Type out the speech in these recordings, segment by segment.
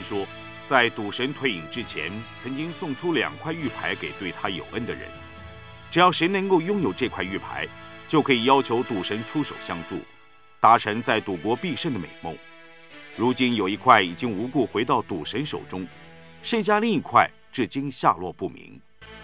说，在赌神退隐之前，曾经送出2块玉牌给对他有恩的人。只要谁能够拥有这块玉牌，就可以要求赌神出手相助，达成在赌博必胜的美梦。如今有一块已经无故回到赌神手中，剩下另一块至今下落不明。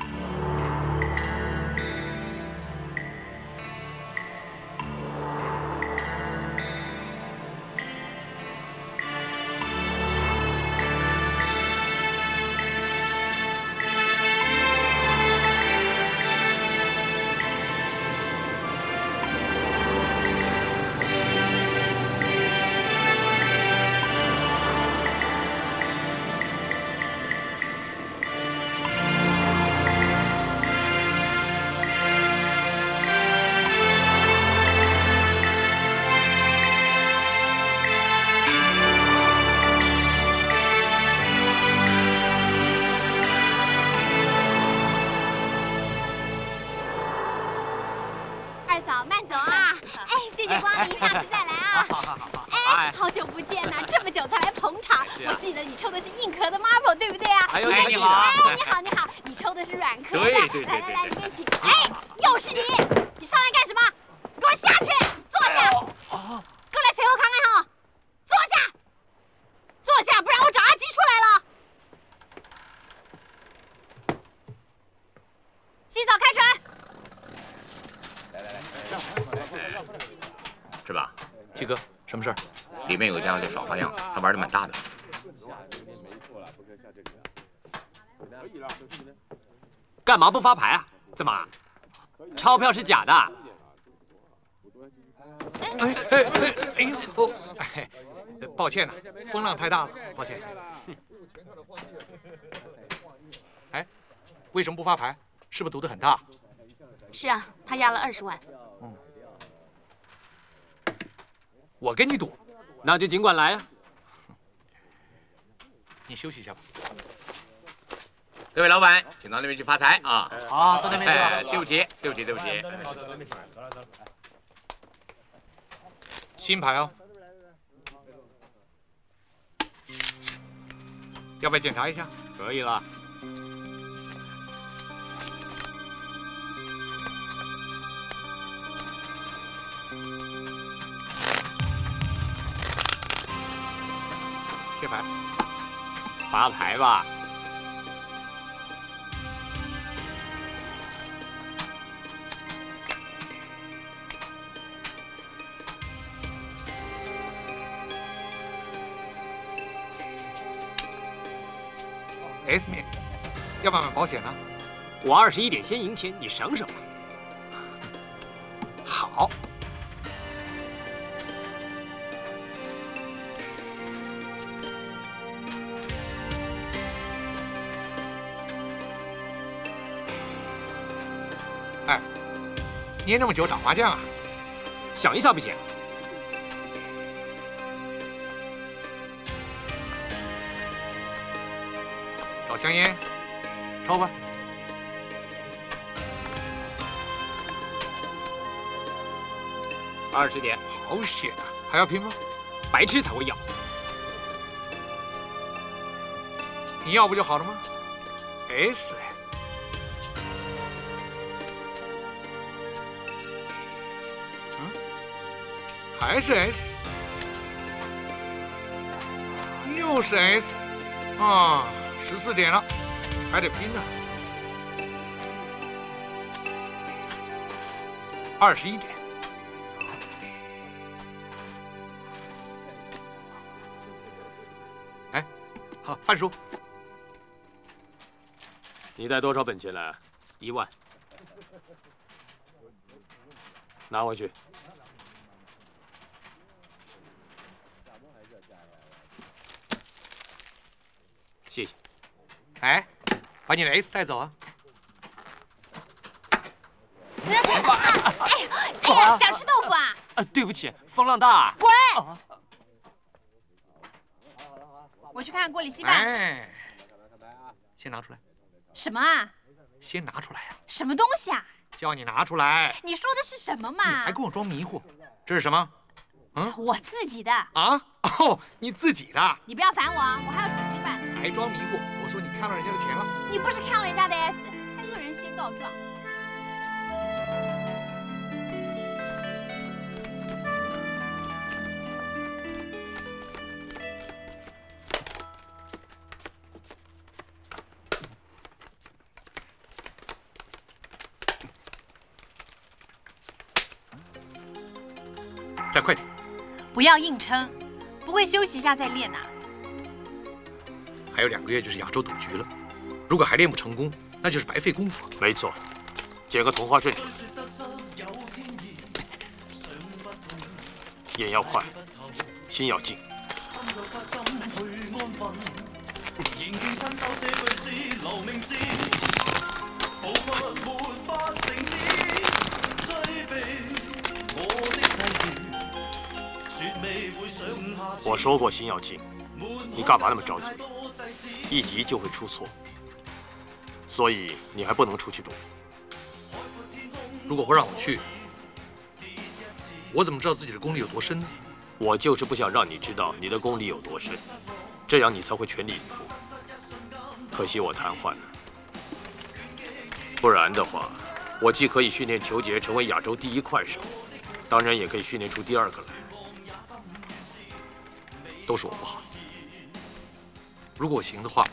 好久不见呐，这么久才来捧场。我记得你抽的是硬壳的 marble， 对不对啊？ 还有你好， 哎，你好，你好，你抽的是软壳的。 对， 来，里面请。哎，又是你！你上来干什么？你给我下去，坐下。过来前后看看哈，坐下，坐下，不然我找阿吉出来了。洗澡开船。 是吧？ 七哥，什么事儿？ 里面有个家伙在耍花样，他玩的蛮大的。干嘛不发牌啊？怎么？钞票是假的？ 抱歉呐，风浪太大了，抱歉。哎，为什么不发牌？是不是赌得很大？ 是啊，他压了20万。 我跟你赌， 那就尽管来啊！ 你休息一下吧。 各位老板，请到那边去发财啊！ 好，到那边去吧。 对不起。 新牌哦，要不要检查一下？ 可以了。 贴牌， 发牌吧。 S 面，要不要买保险呢？ 我21点先赢钱，你省省吧。 好。哎，捏那么久打麻将啊？ 想一下不行？ 老香烟，抽吧。 20点， 好险啊！还要拼吗？ 白痴才会要。 你要不就好了吗 ？S。还是 S， 又是 S， 啊，14点了，还得拼呢。21点，哎，好，范叔， 你带多少本钱来？1万，拿回去。谢谢。 哎，把你的 S 带走啊！ 哎呀，想吃豆腐啊？ 对不起，风浪大。 滚！我去看看锅里稀饭。 哎，先拿出来。 什么啊？ 先拿出来呀！ 什么东西啊？ 叫你拿出来。 你说的是什么嘛？ 你还跟我装迷糊？这是什么？ 我自己的。 啊？哦，你自己的。 你不要烦我，我还要煮稀饭。 白装迷过。我说你看到人家的钱了。 你不是看了人家的 S， 恶人先告状。 再快点！ 不要硬撑，不会休息一下再练呐。 还有2个月就是亚洲赌局了，如果还练不成功，那就是白费功夫。 没错，捡个同花顺手，眼要快，心要静。我说过心要静，你干嘛那么着急？一急就会出错，所以你还不能出去赌。 如果不让我去，我怎么知道自己的功力有多深呢？ 我就是不想让你知道你的功力有多深，这样你才会全力以赴。可惜我瘫痪了，不然的话，我既可以训练裘杰成为亚洲第1快手，当然也可以训练出第2个来。 都是我不好。如果我行的话，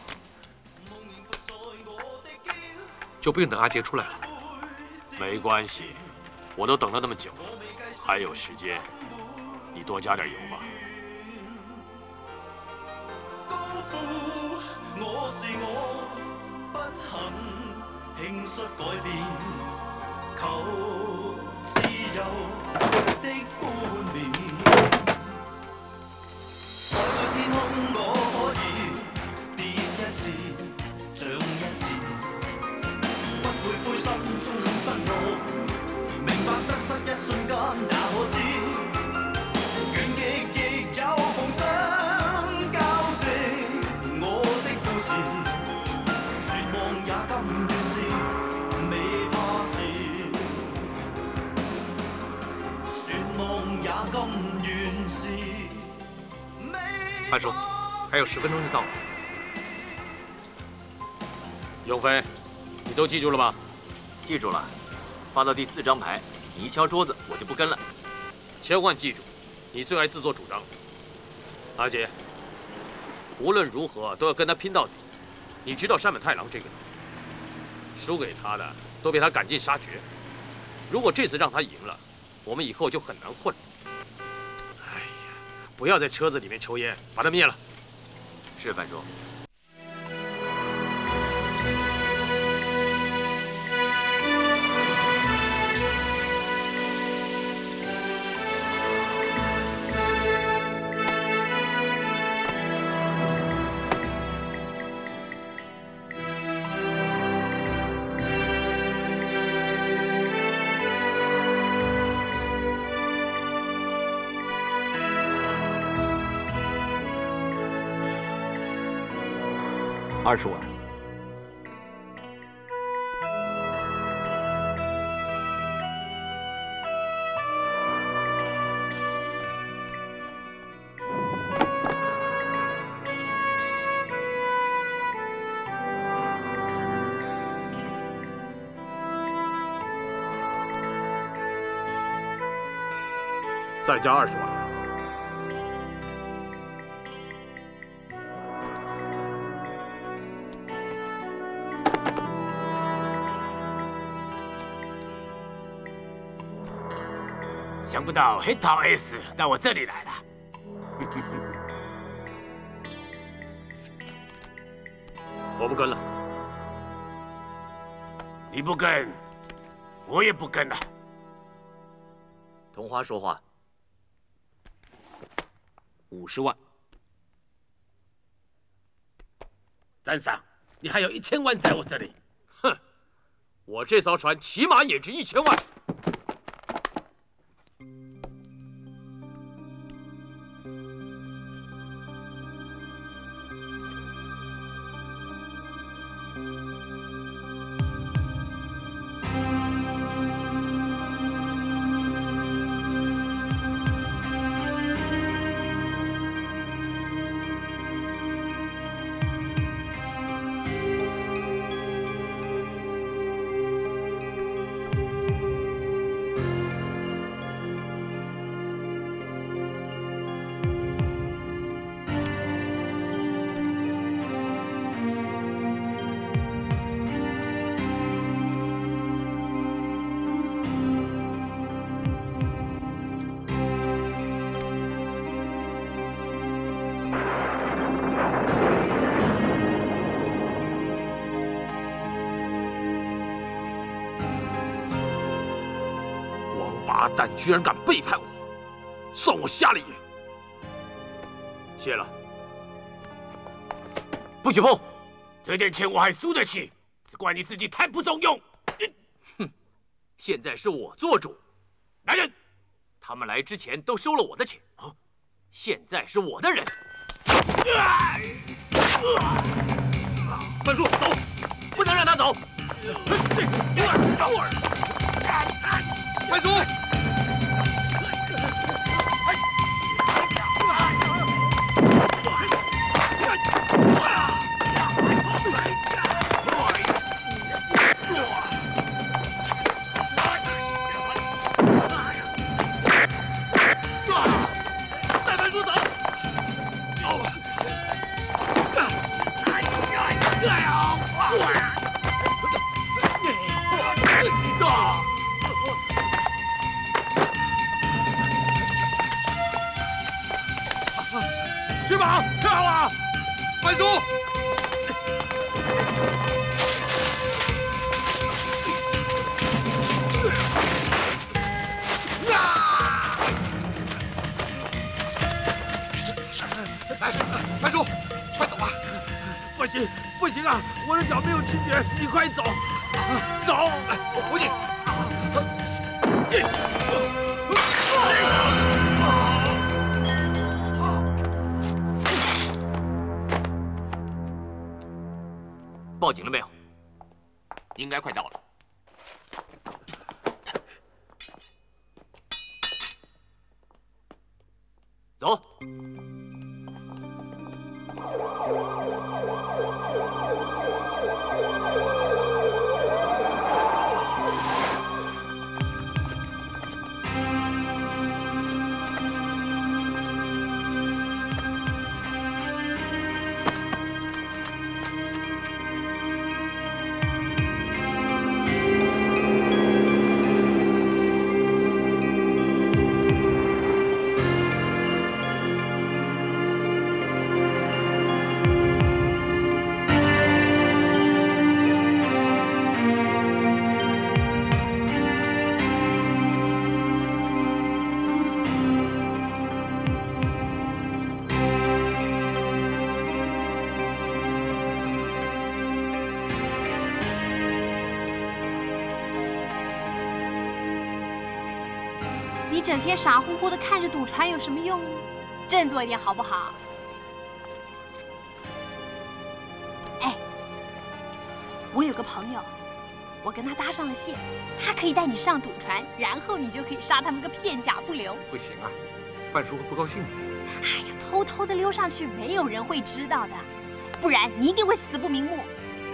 就不用等阿杰出来了。 没关系，我都等了那么久，还有时间，你多加点油吧。 潘叔，还有10分钟就到了。 永飞，你都记住了吗？ 记住了，发到第4张牌，你一敲桌子，我就不跟了。 千万记住，你最爱自作主张。阿杰，无论如何都要跟他拼到底。你知道山本太郎这个人，输给他的都被他赶尽杀绝。如果这次让他赢了，我们以后就很难混了。哎呀，不要在车子里面抽烟，把它灭了。 是范叔。 20万。 再加20万。 想不到黑桃 S 到我这里来了。 我不跟了。 你不跟，我也不跟了。 同花说话。50万。 詹桑，你还有1000万在我这里。 哼，我这艘船起码也值1000万。 大胆居然敢背叛我，算我瞎了眼。谢了。 不许碰！ 这点钱我还输得起，只怪你自己太不中用。 哼，现在是我做主。 来人！ 他们来之前都收了我的钱啊，现在是我的人。范叔，走，不能让他走。范叔。 翅膀跳啊！ 范叔，来，范叔，快走啊！ 不行，不行啊！我的脚没有知觉，你快走，走！ 来，我扶你。 报警了没有？ 应该快到了。 走。 你整天傻乎乎的看着赌船有什么用呢？振作一点好不好？哎，我有个朋友，我跟他搭上了线，他可以带你上赌船，然后你就可以杀他们个片甲不留。 不行啊，范叔会不高兴的。 哎呀，偷偷的溜上去，没有人会知道的，不然你一定会死不瞑目。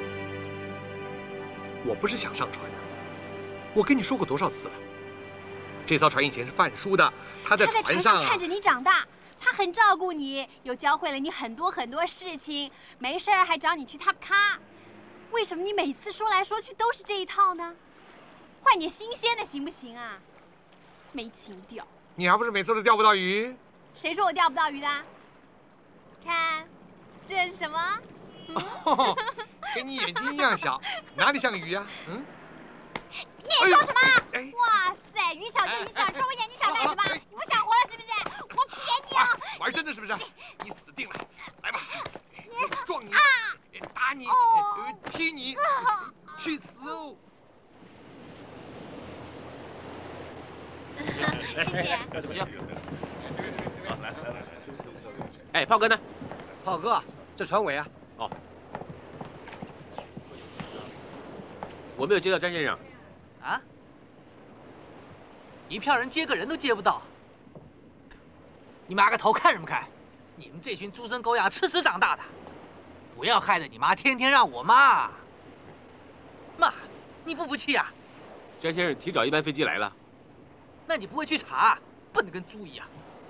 我不是想上船，我跟你说过多少次了。 这艘船以前是范叔的，他在船上看着你长大，他很照顾你，又教会了你很多事情，没事儿还找你去踏咖。为什么你每次说来说去都是这一套呢？换点新鲜的行不行啊？没情调。 你还不是每次都钓不到鱼？ 谁说我钓不到鱼的？看，这是什么？ 哦，跟你眼睛一样小，哪里像鱼呀？嗯。 你说什么？哇塞，鱼小就鱼小，戳我眼睛想干什么？你不想活了是不是？我扁你啊！ 玩真的是不是？你死定了！来吧，撞你，打你，踢你，去死哦！ 谢谢。 不行。哎，炮哥呢？ 炮哥，这船尾啊。 哦。我没有接到詹先生。 啊！一票人接个人都接不到，你妈个头看什么看？你们这群猪生狗养吃屎长大的，不要害得你妈天天让我骂。妈，你不服气呀？ 詹先生提早一班飞机来了， 那你不会去查，笨得跟猪一样。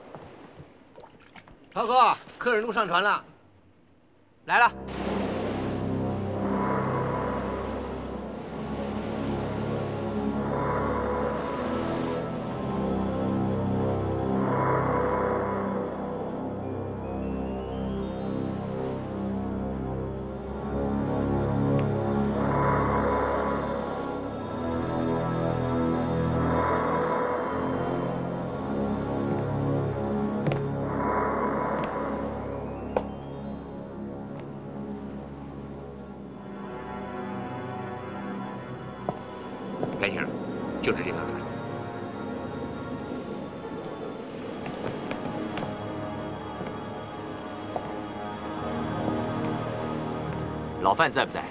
涛哥，客人都上船了， 来了。 就是这条船。 老范在不在？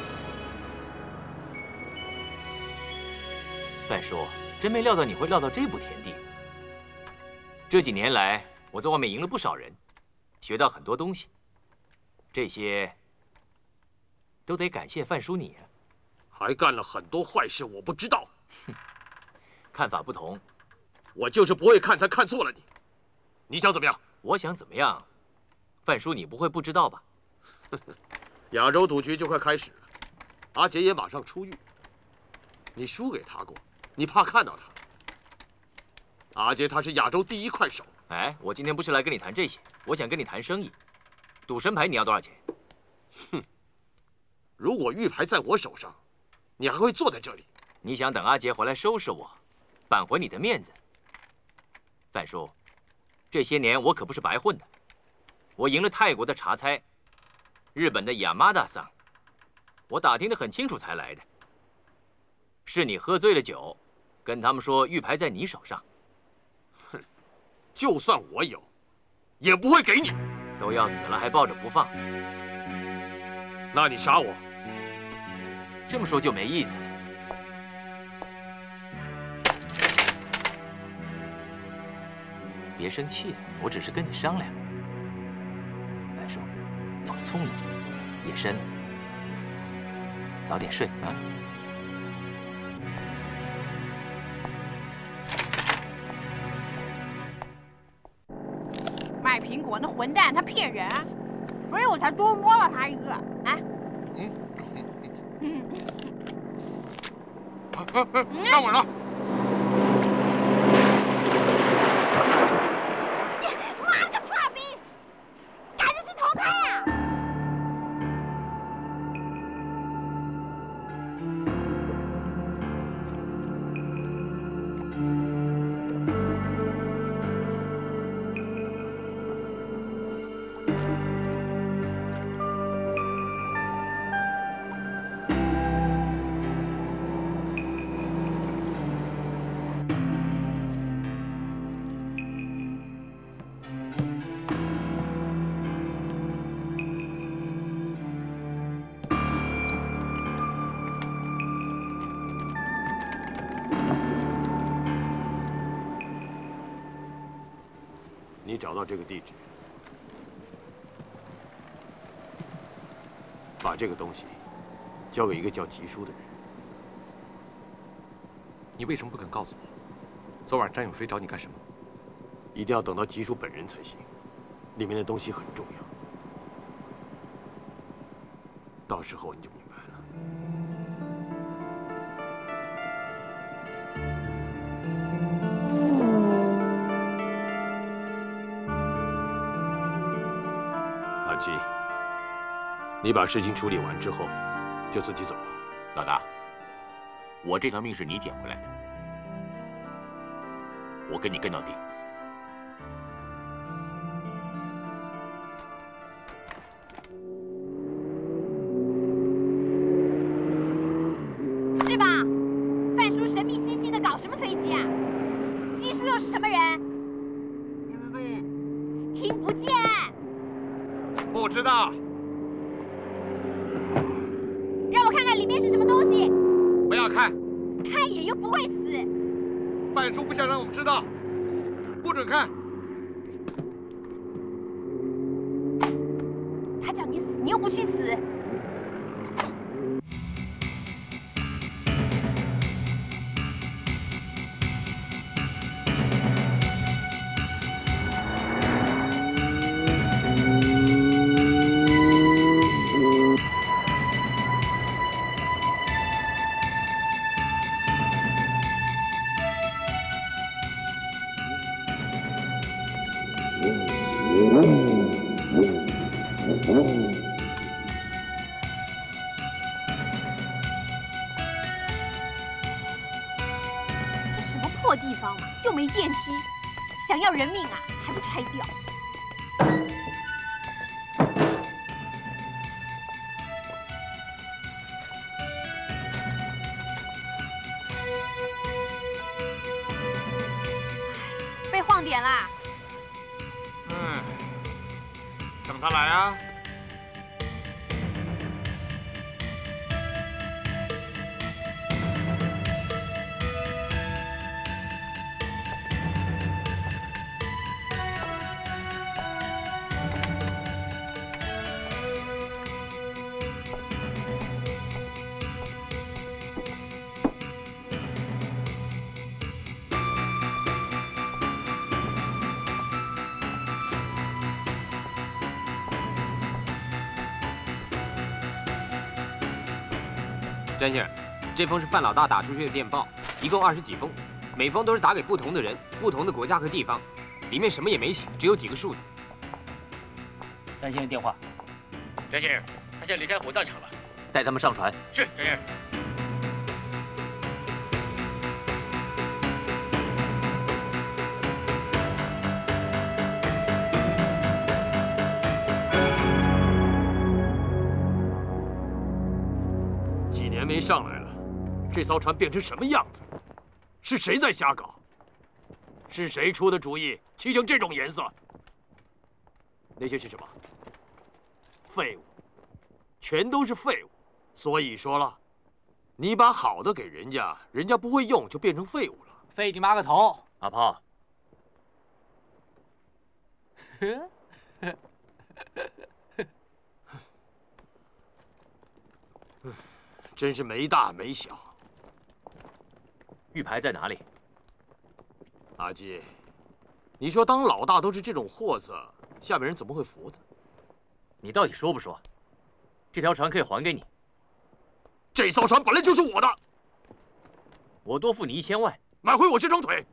范叔，真没料到你会料到这步田地。这几年来，我在外面赢了不少人，学到很多东西，这些都得感谢范叔你啊。 还干了很多坏事，我不知道。 哼，看法不同， 我就是不会看才看错了你。你想怎么样？ 我想怎么样？范叔你不会不知道吧？ 亚洲赌局就快开始了，阿杰也马上出狱。你输给他过，你怕看到他。阿杰他是亚洲第一快手。 哎，我今天不是来跟你谈这些，我想跟你谈生意。赌神牌你要多少钱？ 哼，如果玉牌在我手上，你还会坐在这里？ 你想等阿杰回来收拾我，扳回你的面子？范叔，这些年我可不是白混的，我赢了泰国的茶猜，日本的亚麻达桑，我打听得很清楚才来的。是你喝醉了酒，跟他们说玉牌在你手上。 哼，就算我有，也不会给你。 都要死了还抱着不放， 那你杀我？ 这么说就没意思了。别生气了，我只是跟你商量。范叔，放松一点，夜深了，早点睡啊。 卖苹果那混蛋，他骗人，所以我才多摸了他一个。哎， 让我了。 妈个臭逼，赶紧去投胎呀！ 你找到这个地址，把这个东西交给一个叫吉叔的人。 你为什么不肯告诉我？昨晚张永水找你干什么？ 一定要等到吉叔本人才行，里面的东西很重要。到时候你就明白了。阿基，你把事情处理完之后，就自己走吧。 老大，我这条命是你捡回来的，我跟你跟到底。 是吧？范叔神秘兮兮的搞什么飞机啊？基叔又是什么人？听不见。 不知道。 让我看看里面是什么东西。 不要看， 看一眼又不会死。 范叔不想让我们知道，不准看。 他叫你死，你又不去死。这什么破地方嘛，又没电梯，想要人命啊，还不拆掉？ 被晃点啦。 等他来啊。 詹先生，这封是范老大打出去的电报，一共20几封，每封都是打给不同的人、不同的国家和地方，里面什么也没写，只有几个数字。 詹先生电话。詹先生，他现在离开火葬场了， 带他们上船。 是，詹先生。 没上来了，这艘船变成什么样子？是谁在瞎搞？是谁出的主意漆成这种颜色？那些是什么？废物，全都是废物。所以说了，你把好的给人家，人家不会用，就变成废物了。 废你妈个头！ 阿炮， 真是没大没小。 玉牌在哪里？ 阿基，你说当老大都是这种货色，下面人怎么会服呢？ 你到底说不说？这条船可以还给你。 这艘船本来就是我的， 我多付你1000万， 买回我这双腿。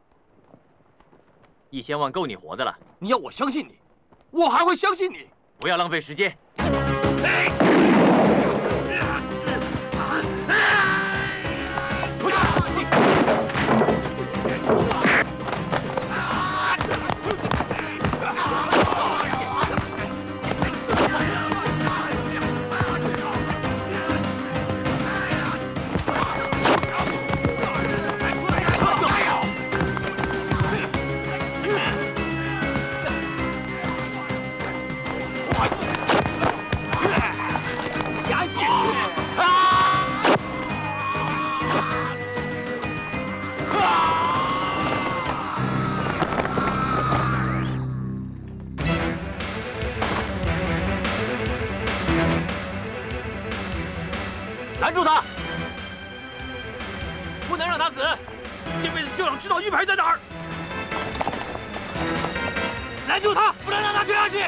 1000万够你活的了。 你要我相信你，我还会相信你。 不要浪费时间。 拦住他！不能让他死！这辈子就想知道玉牌在哪儿！拦住他，不能让他掉下去！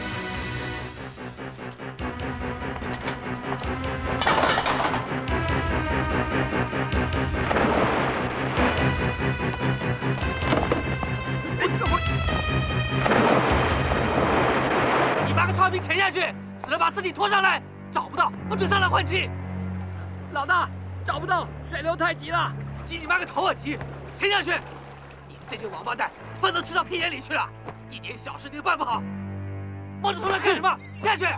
你把个超兵潜下去，死了把尸体拖上来，找不到不准上来换气。老大，找不到，水流太急了。急你妈个头啊急！潜下去！你们这些王八蛋，饭都吃到屁眼里去了，一点小事你都办不好，摸着头来干什么？下去！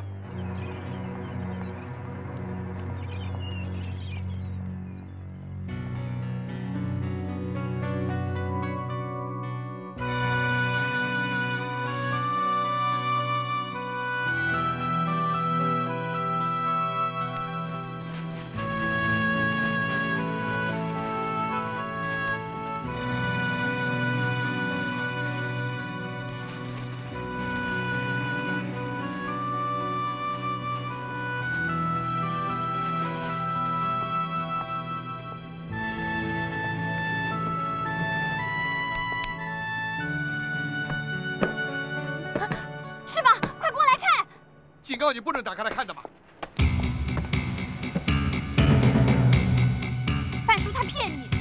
是吗？快过来看！ 警告你不能打开来看的嘛！ 范叔他骗你！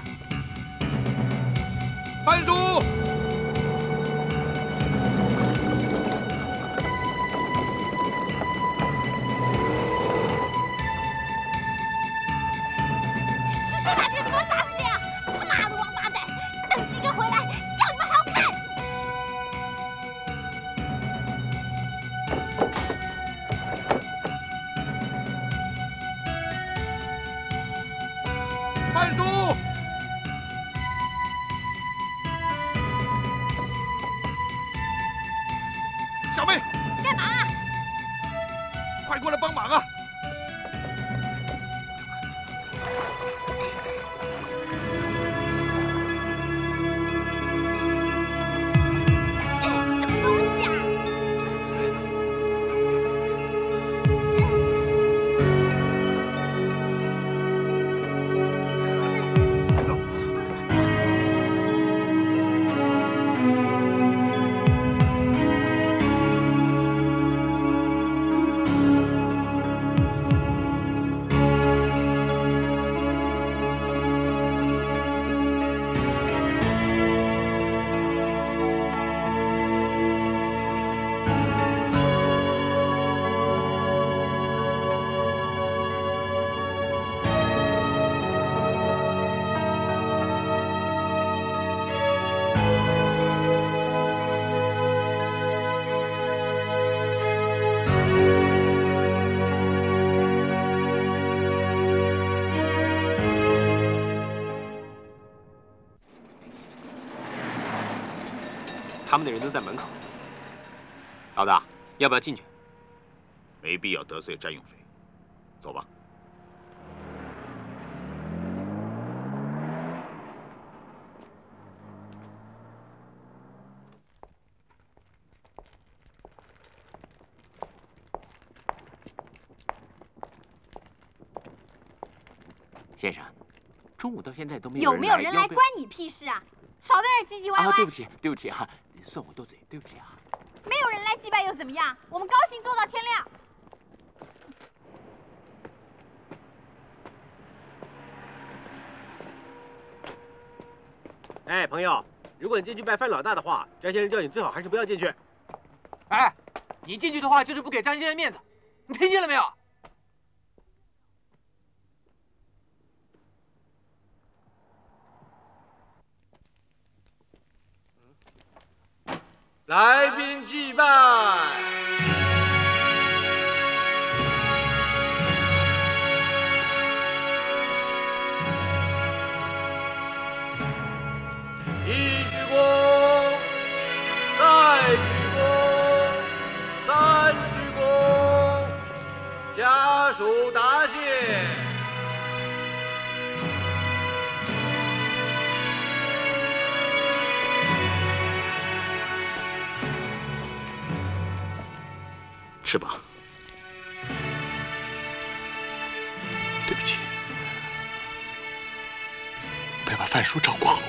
范叔， 是谁把这个地方炸成这样？他妈的王八蛋！等鸡哥回来，叫你们好看！ 范叔。 他们的人都在门口。老大，要不要进去？ 没必要得罪詹永水，走吧。 先生，中午到现在都没有没有人来，关你屁事啊！少在这儿唧唧歪歪。 对不起，对不起啊，算我多嘴，对不起啊。 没有人来祭拜又怎么样？我们高兴做到天亮。 哎，朋友，如果你进去拜范老大的话，詹先生叫你最好还是不要进去。 哎，你进去的话就是不给詹先生面子，你听见了没有？ 来宾祭拜。一鞠躬，再鞠躬，三鞠躬，家属答谢。 吃吧。对不起，不要把范叔照顾好。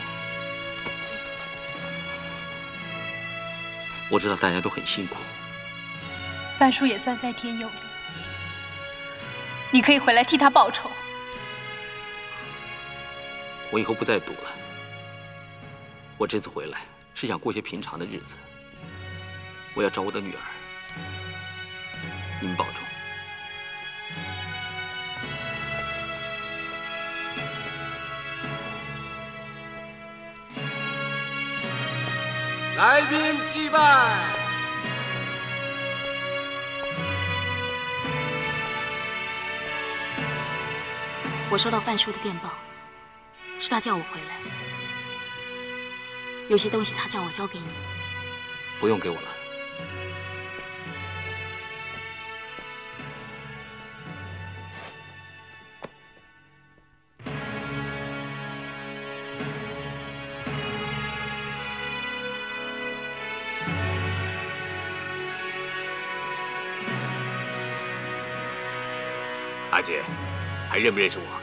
我知道大家都很辛苦。 范叔也算在天有灵，你可以回来替他报仇。 我以后不再赌了。我这次回来是想过些平常的日子。我要找我的女儿。你们保重。 来宾祭拜。 我收到范叔的电报，是他叫我回来。有些东西他叫我交给你。 不用给我了。 阿姐，还认不认识我？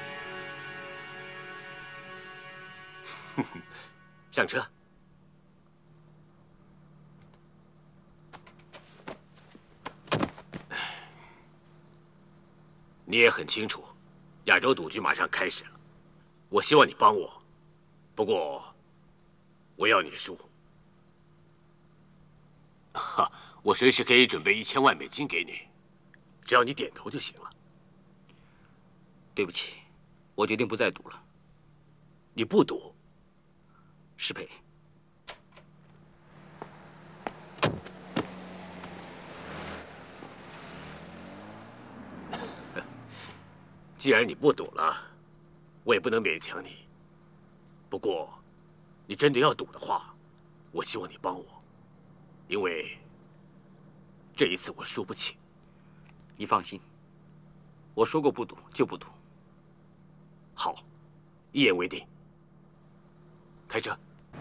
上车。你也很清楚，亚洲赌局马上开始了。我希望你帮我，不过我要你输。哈，我随时可以准备1000万美金给你，只要你点头就行了。 对不起，我决定不再赌了。 你不赌？ 失陪。 既然你不赌了，我也不能勉强你。不过，你真的要赌的话，我希望你帮我，因为这一次我输不起。 你放心，我说过不赌就不赌。 好，一言为定。开车。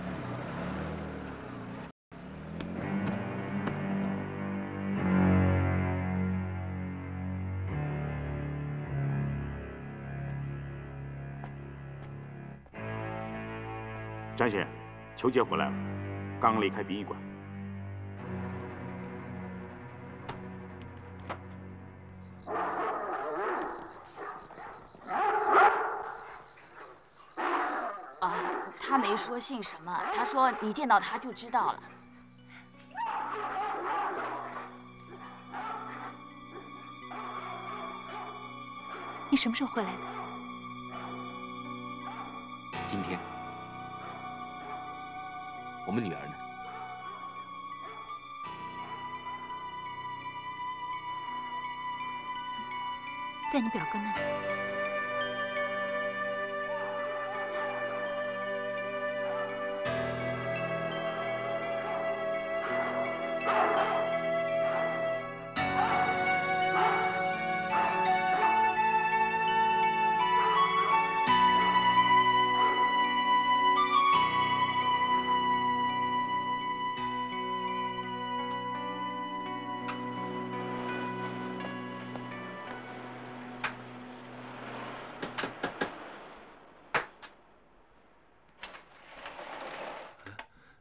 詹先生，裘杰回来了，刚离开殡仪馆。 他没说姓什么，他说你见到他就知道了。 你什么时候回来的？ 今天。我们女儿呢？ 在你表哥那里。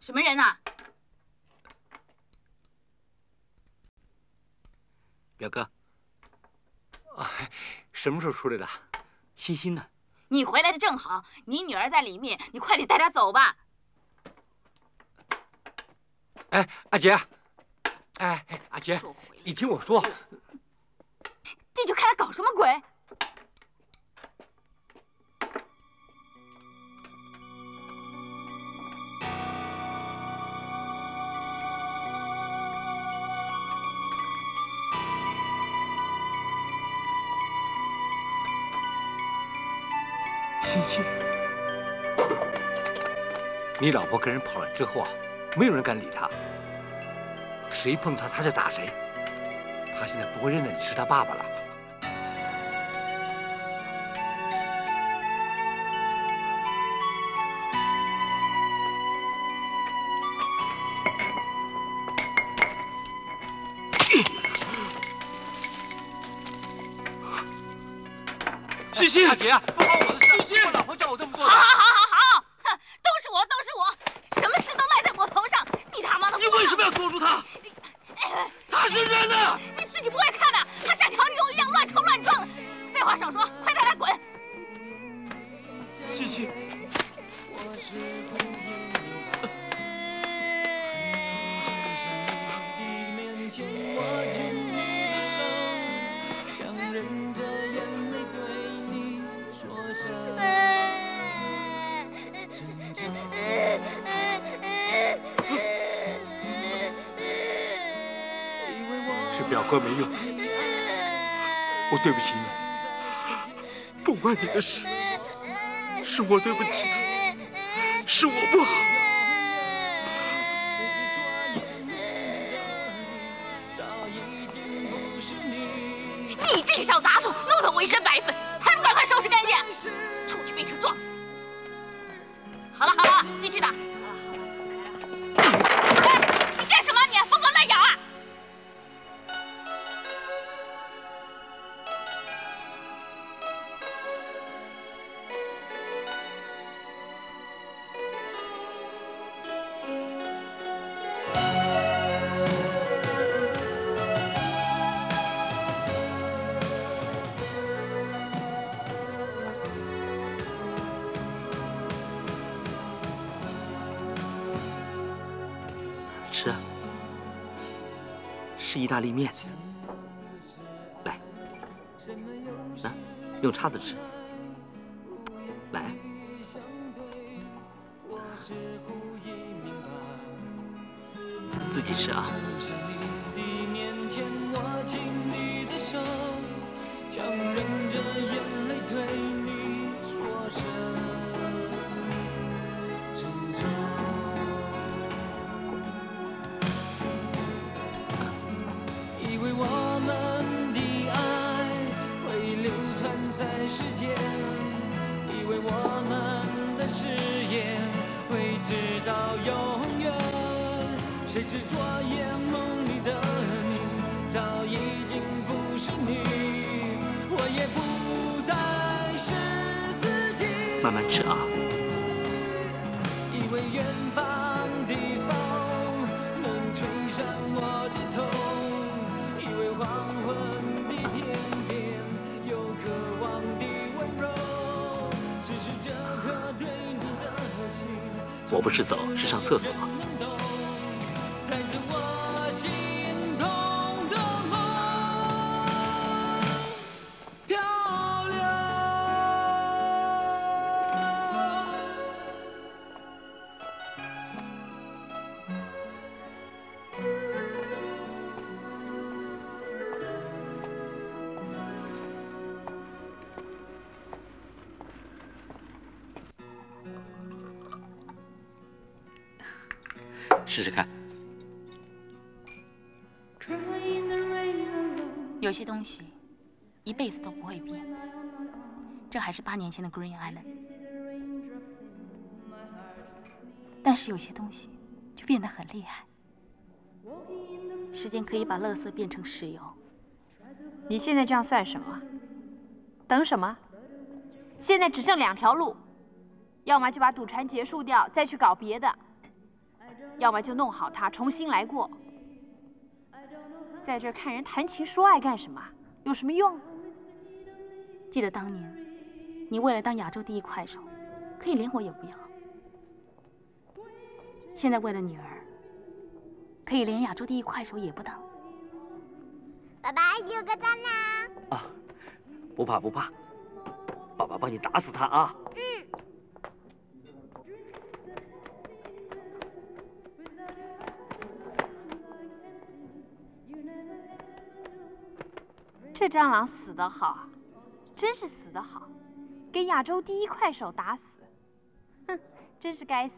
什么人啊？ 表哥，什么时候出来的？欣欣呢？ 你回来的正好，你女儿在里面，你快点带她走吧。 哎，阿杰，哎，阿杰，你听我说， 这就看他搞什么鬼！ 欣欣，你老婆跟人跑了之后啊，没有人敢理她，谁碰她他就打谁。她现在不会认得你是她爸爸了。 欣欣， 阿杰啊，不关我的事，我老婆叫我这么做的。 好，哼，都是我，什么事都赖在我头上，你他妈的！ 你为什么要锁住他？他是人呢！ 你自己不会看啊，他像条牛一样乱冲乱撞的。废话少说，快带他滚！ 欣欣。 是表哥没用，我对不起你。 不关你的事，是我对不起他，是我不好。 你这个小杂种，弄得我一身白粉，还不赶快收拾干净？出去被车撞死！好了，继续打。你干什么？你疯狂乱咬啊！ 吃啊，是意大利面。来，用叉子吃。来，自己吃啊。 时间，以为我们的誓言会直到永远，谁知昨夜梦里的你早已经不是你，我也不再是自己。 慢慢吃啊。 以为远方的风能吹上我的头，以为黄昏的天边有渴望的温柔，只是这颗对你的心， 我不是走，是上厕所。 来自我心痛的梦，漂流。 试试看。 有些东西一辈子都不会变，这还是8年前的 Green Island。但是有些东西就变得很厉害，时间可以把垃圾变成石油。 你现在这样算什么？等什么？现在只剩2条路，要么就把赌船结束掉，再去搞别的； 要么就弄好它，重新来过。在这儿看人谈情说爱干什么？有什么用？ 记得当年，你为了当亚洲第一快手，可以连我也不要。现在为了女儿，可以连亚洲第一快手也不当。 爸爸有个赞啦！ 啊，不怕不怕，爸爸帮你打死他啊！ 这蟑螂死得好，真是死得好，给亚洲第一快手打死，哼，真是该死。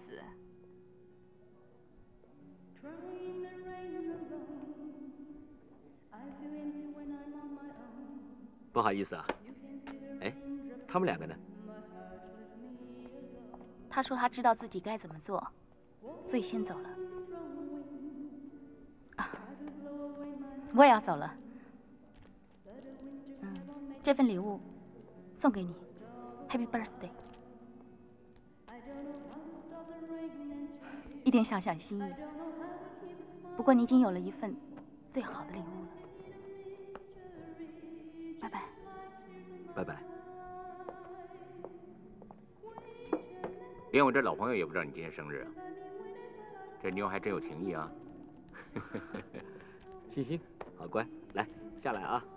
不好意思啊，哎，他们两个呢？ 他说他知道自己该怎么做，所以先走了。啊，我也要走了。这份礼物送给你 ，Happy Birthday， 一点小小心意。不过你已经有了一份最好的礼物了。拜拜。 拜拜。 连我这老朋友也不知道你今天生日啊，这妞还真有情谊啊。 欣欣，好乖，来下来啊。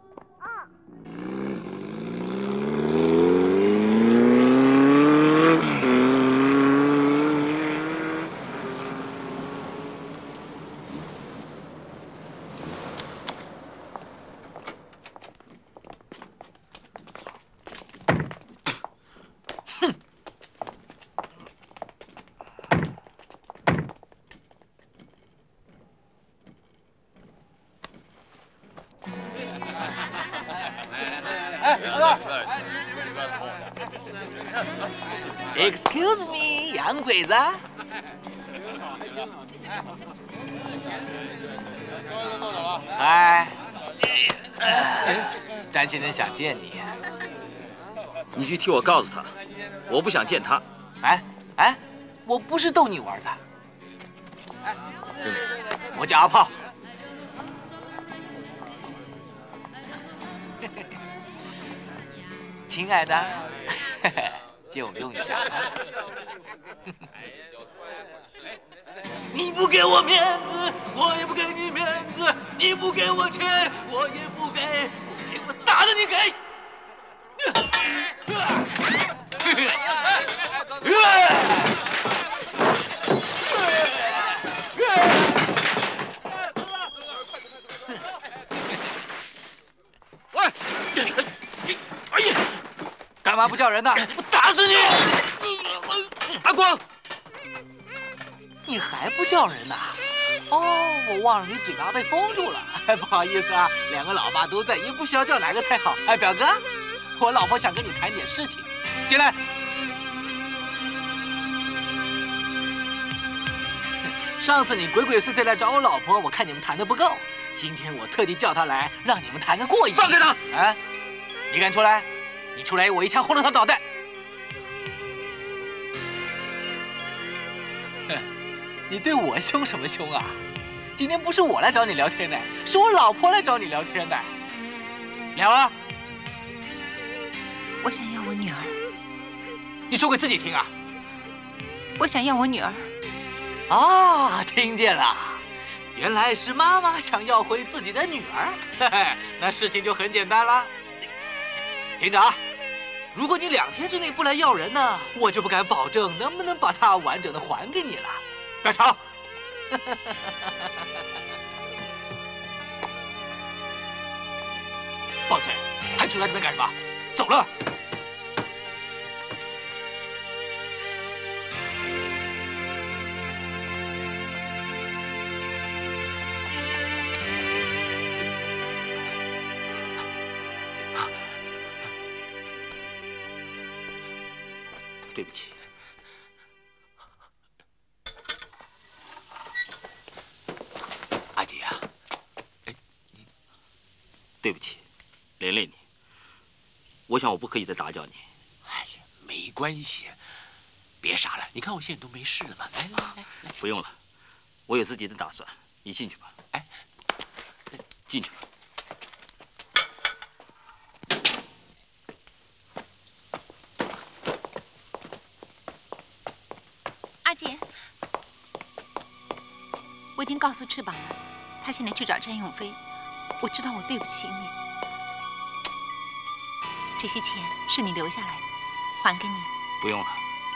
Excuse me， 洋鬼子。哎，詹先生想见你。 你去替我告诉他，我不想见他。 哎，我不是逗你玩的。我叫阿炮。亲爱的，就用一下。你不给我面子，我也不给你面子；你不给我钱，我也不给。不给我打的你给。 喂！哎呀！ 干嘛不叫人呢？我打死你！ 阿光， 你还不叫人呢？哦，我忘了你嘴巴被封住了。不好意思啊，两个老爸都在，也不知道叫哪个才好。哎，表哥，我老婆想跟你谈点事情，进来。上次你鬼鬼祟祟来找我老婆，我看你们谈的不够，今天我特地叫她来，让你们谈个过瘾。 放开他！ 啊，你敢出来？你出来，我一枪轰了他脑袋。你对我凶什么凶啊？今天不是我来找你聊天的，是我老婆来找你聊天的。聊啊！ 我想要我女儿。 你说给自己听啊？ 我想要我女儿。 啊，听见了，原来是妈妈想要回自己的女儿。嘿嘿，那事情就很简单了。听着啊，如果你2天之内不来要人呢，我就不敢保证能不能把她完整的还给你了。别吵！抱歉，还出来这边干什么？走了。 对不起。 阿杰啊， 对不起，连累你。我想我不可以再打搅你。 哎呀，没关系，别傻了。你看我现在都没事了嘛。来， 不用了， 我有自己的打算，你进去吧。哎，进去吧。 阿姐，我已经告诉翅膀了，他现在去找詹永飞。我知道我对不起你，这些钱是你留下来的，还给你。 不用了。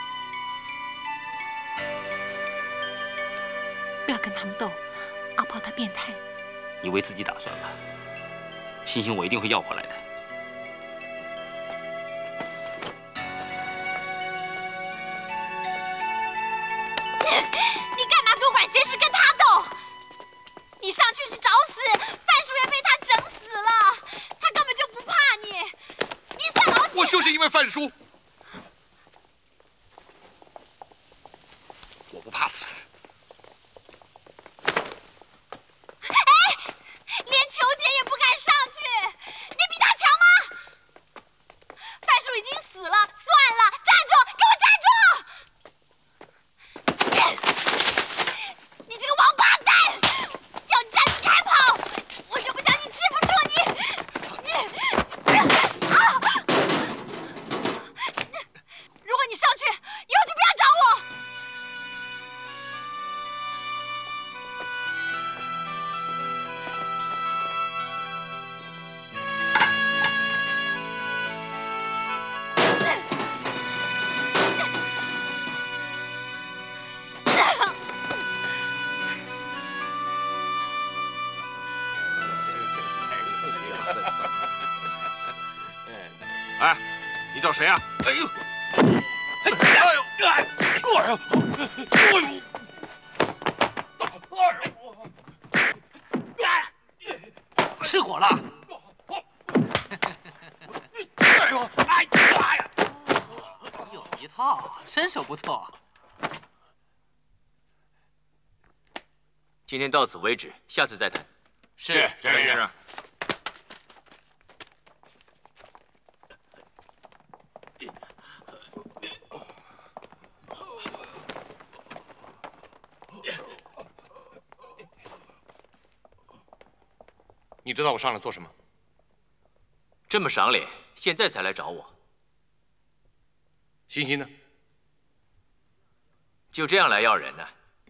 不要跟他们斗，阿炮他变态。 你为自己打算吧，星星我一定会要回来的。 你干嘛多管闲事跟他斗？你上去是找死，范叔也被他整死了，他根本就不怕你。你算老几？ 我就是因为范叔，我不怕死。 连球姐也不敢上去，你比他强吗？范叔已经死了，算了，站住，给我站住！你这个王八蛋，叫你站起开跑，我就不相信治不住你。如果你上去，以后就不要找我。 哎，你找谁啊？哎呦！哎呦！哎呦！哎呦！ 失火了！ 哎呦！哎呀！ 有一套，身手不错。 今天到此为止，下次再谈。 是，詹先生。你知道我上来做什么？ 这么赏脸，现在才来找我？ 欣欣呢？ 就这样来要人呢？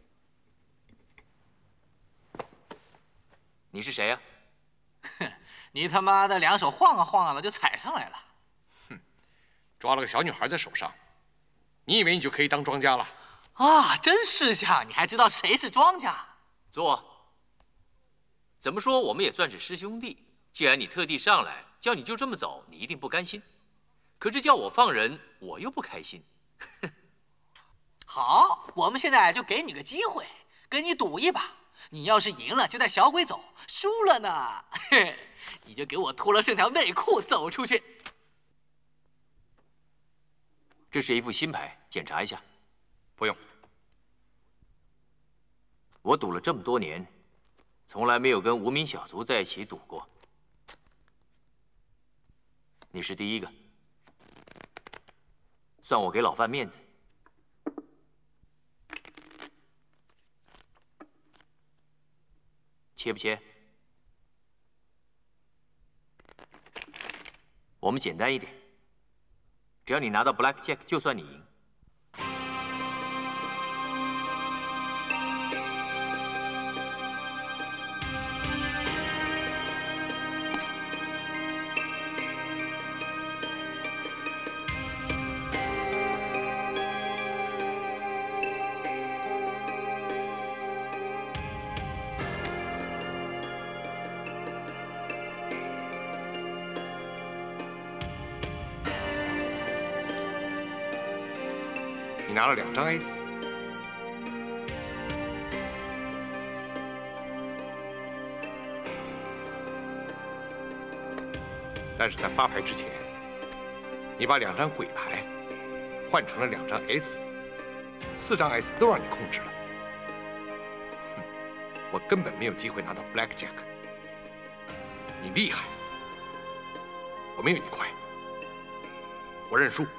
你是谁呀？ 哼，你他妈的两手晃啊晃啊的就踩上来了。 哼，抓了个小女孩在手上，你以为你就可以当庄家了？ 啊，真识相！你还知道谁是庄家？ 坐。怎么说，我们也算是师兄弟。既然你特地上来，叫你就这么走，你一定不甘心。可是叫我放人，我又不开心。 好，我们现在就给你个机会，跟你赌一把。你要是赢了，就带小鬼走；输了呢，嘿，你就给我脱了剩条内裤走出去。 这是一副新牌，检查一下。 不用。 我赌了这么多年。从来没有跟无名小卒在一起赌过，你是第一个，算我给老范面子。切不切？我们简单一点，只要你拿到 Black Jack， 就算你赢。 你拿了2张 S， 但是在发牌之前，你把2张鬼牌换成了2张 S，4张 S 都让你控制了。哼，我根本没有机会拿到 Black Jack。你厉害，我没有你快，我认输。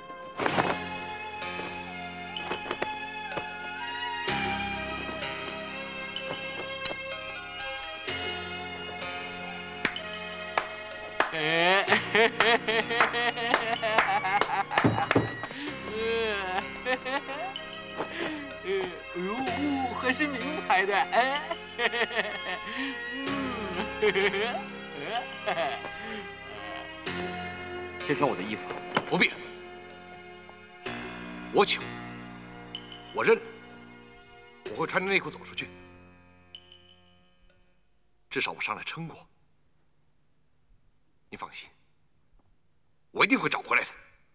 还是名牌的，哎。 先穿我的衣服。 不必了，我请，我认了，我会穿着内裤走出去。至少我上来撑过。你放心，我一定会找回来的。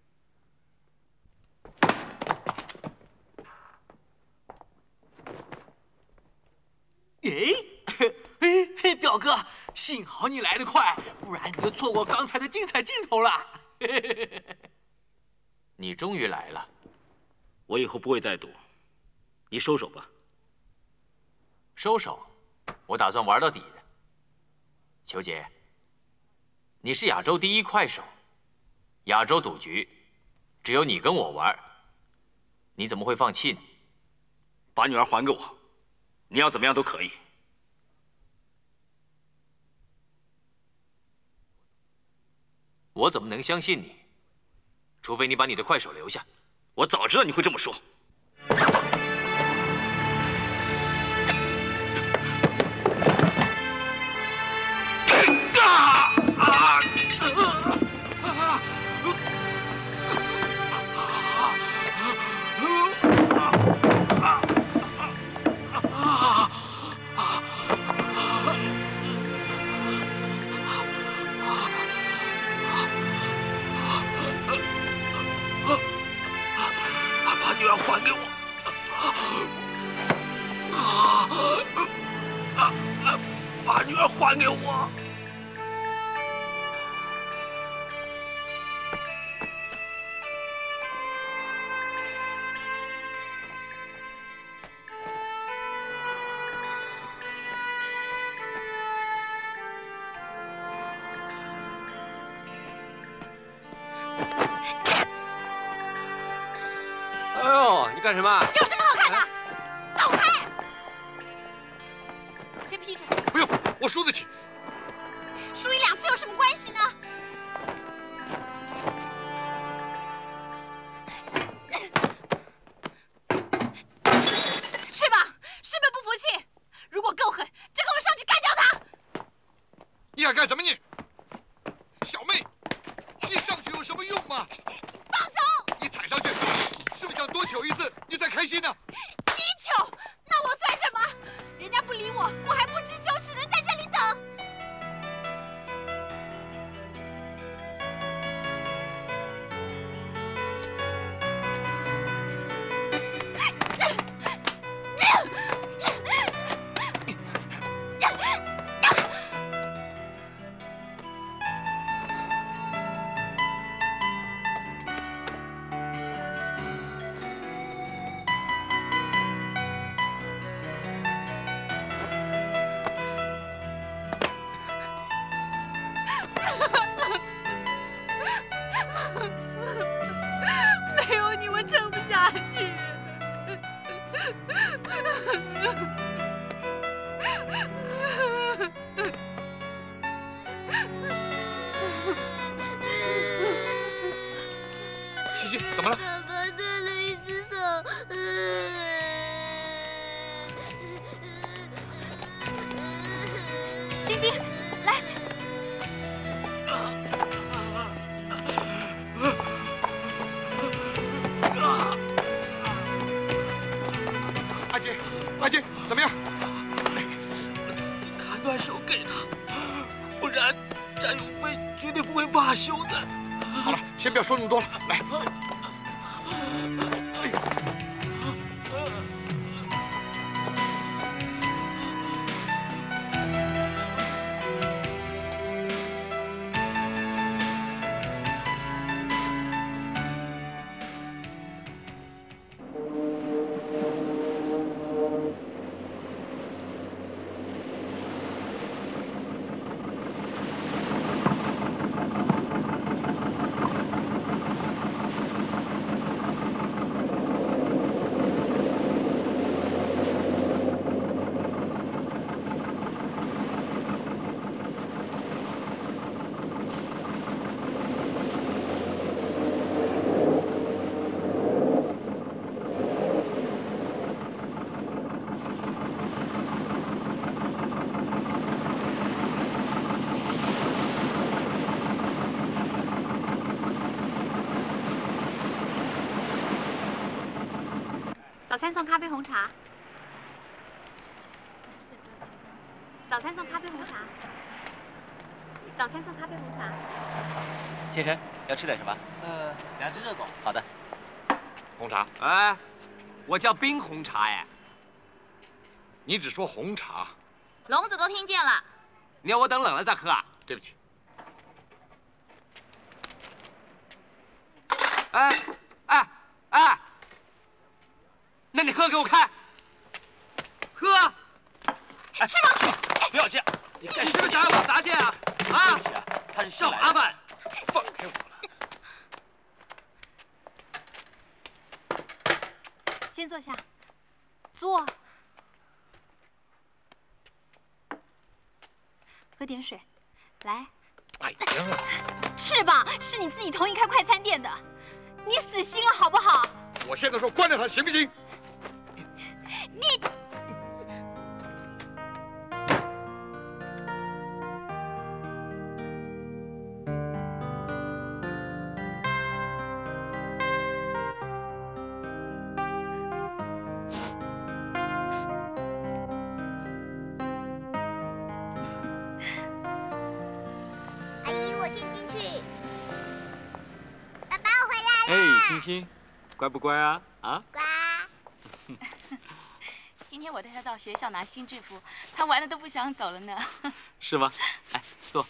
哎，表哥，幸好你来得快，不然你就错过刚才的精彩镜头了。 你终于来了， 我以后不会再赌，你收手吧。 收手？我打算玩到底的。裘姐，你是亚洲第一快手，亚洲赌局只有你跟我玩，你怎么会放弃呢？ 把女儿还给我，你要怎么样都可以。 我怎么能相信你？除非你把你的快手留下。 我早知道你会这么说。把女儿还给我！把女儿还给我！ 哎呦，你干什么？ 有什么好看的？走开！先披着。 不用，我输得起。 输1、2次有什么关系呢？是吧？是不是不服气？如果够狠，就跟我上去干掉他！ 你想干什么你？小妹，你上去有什么用吗？ 放手！ 你踩上去，是不是想多糗一次你才开心呢？ 你糗，那我算什么？人家不理我，我还不知羞耻的在这里等。没有你，我撑不下去。 西西，怎么了？ 爸爸断了一只手。 星星，来。 阿金，怎么样？ 你砍断手给他，不然詹永飞绝对不会罢休的。 好了，先不要说那么多了，来。 早餐送咖啡红茶。早餐送咖啡红茶。早餐送咖啡红茶。 先生，要吃点什么 2只热狗。 好的。 红茶。 哎，我叫冰红茶哎。 你只说红茶。 聋子都听见了。 你要我等冷了再喝啊？ 对不起。 哎，那你喝给我看。喝。 翅膀， 不要这样！ 你是不是想让我砸店啊？啊！ 对不起啊，他是找麻烦。 放开我了。 先坐下，坐。喝点水，来。 哎呀！ 翅膀是你自己同意开快餐店的，你死心了好不好？ 我现在说关了他行不行？ 你。 星星，乖不乖啊？啊？ 乖。 今天我带他到学校拿新制服，他玩的都不想走了呢。 是吗？哎，坐。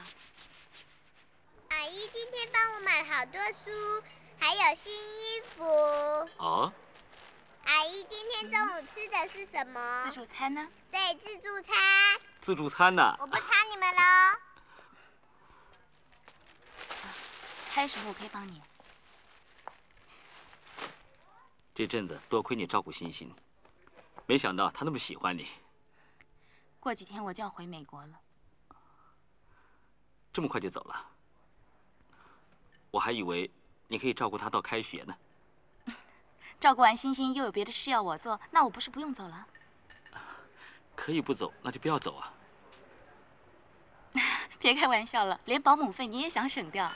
阿姨今天帮我买了好多书，还有新衣服。 哦。 阿姨今天中午吃的是什么？ 自助餐呢？ 对，自助餐。 自助餐呢？ 我不插你们喽。 还有什么我可以帮你？ 这阵子多亏你照顾欣欣，没想到她那么喜欢你。 过几天我就要回美国了。 这么快就走了？我还以为你可以照顾她到开学呢。 照顾完欣欣又有别的事要我做，那我不是不用走了？ 可以不走，那就不要走啊。 别开玩笑了，连保姆费你也想省掉？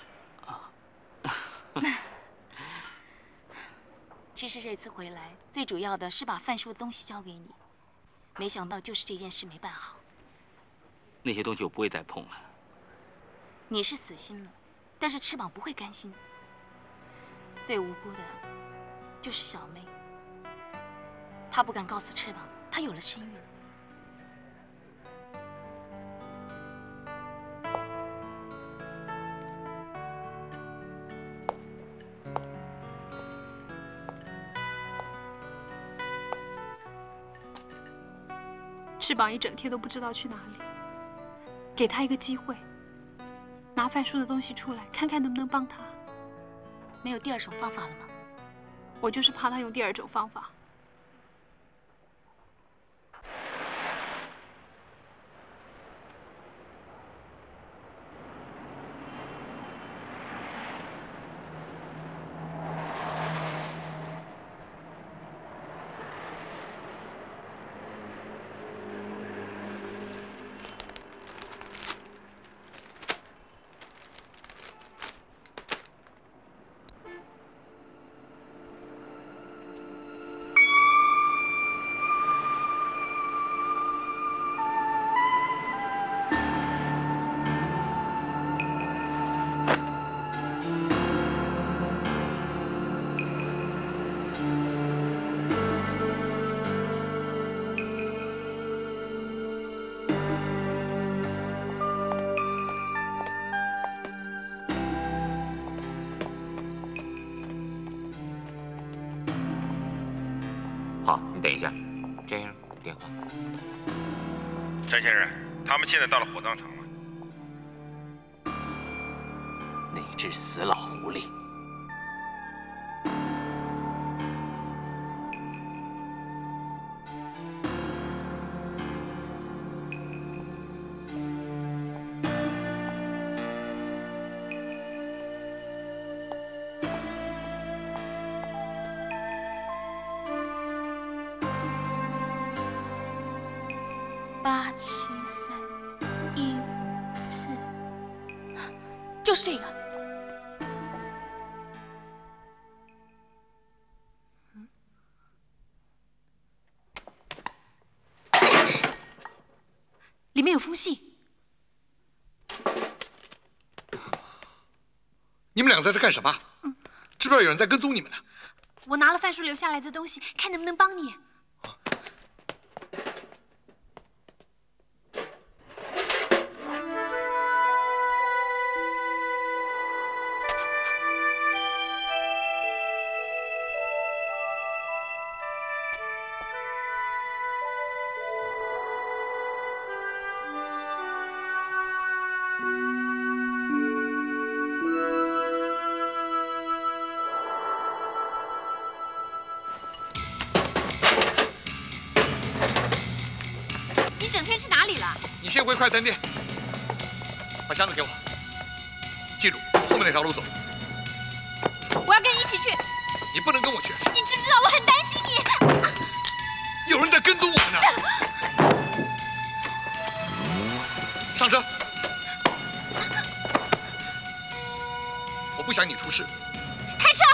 其实这次回来，最主要的是把范叔的东西交给你，没想到就是这件事没办好。 那些东西我不会再碰了。 你是死心了，但是翅膀不会甘心。最无辜的，就是小妹。她不敢告诉翅膀，她有了身孕。 翅膀一整天都不知道去哪里，给他一个机会，拿范叔的东西出来，看看能不能帮他。 没有第二种方法了吗？ 我就是怕他用第二种方法。 好，你等一下，詹先生电话。 詹先生，他们现在到了火葬场了。 那只死老狐狸。 873154，就是这个。 封信。 你们俩在这干什么？知不知道有人在跟踪你们呢？ 我拿了范叔留下来的东西，看能不能帮你。 你先回快餐店，把箱子给我。记住，后面那条路走。 我要跟你一起去。 你不能跟我去。 你知不知道我很担心你？ 有人在跟踪我们呢。上车。我不想你出事。 开车。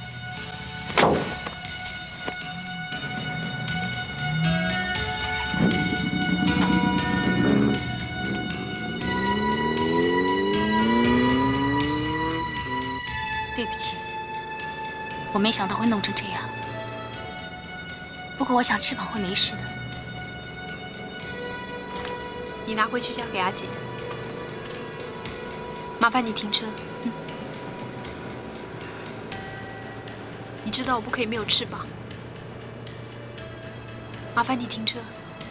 对不起，我没想到会弄成这样。不过我想翅膀会没事的。 你拿回去交给阿姐。麻烦你停车。你知道我不可以没有翅膀。麻烦你停车。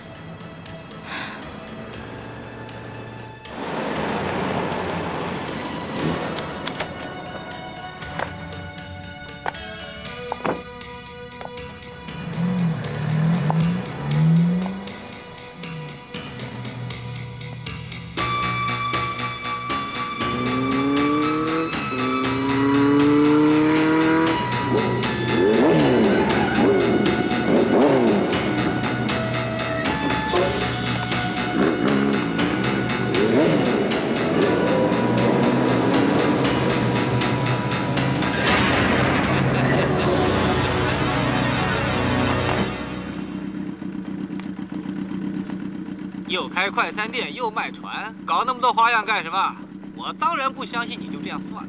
又开快餐店，又卖船，搞那么多花样干什么？我当然不相信你就这样算了。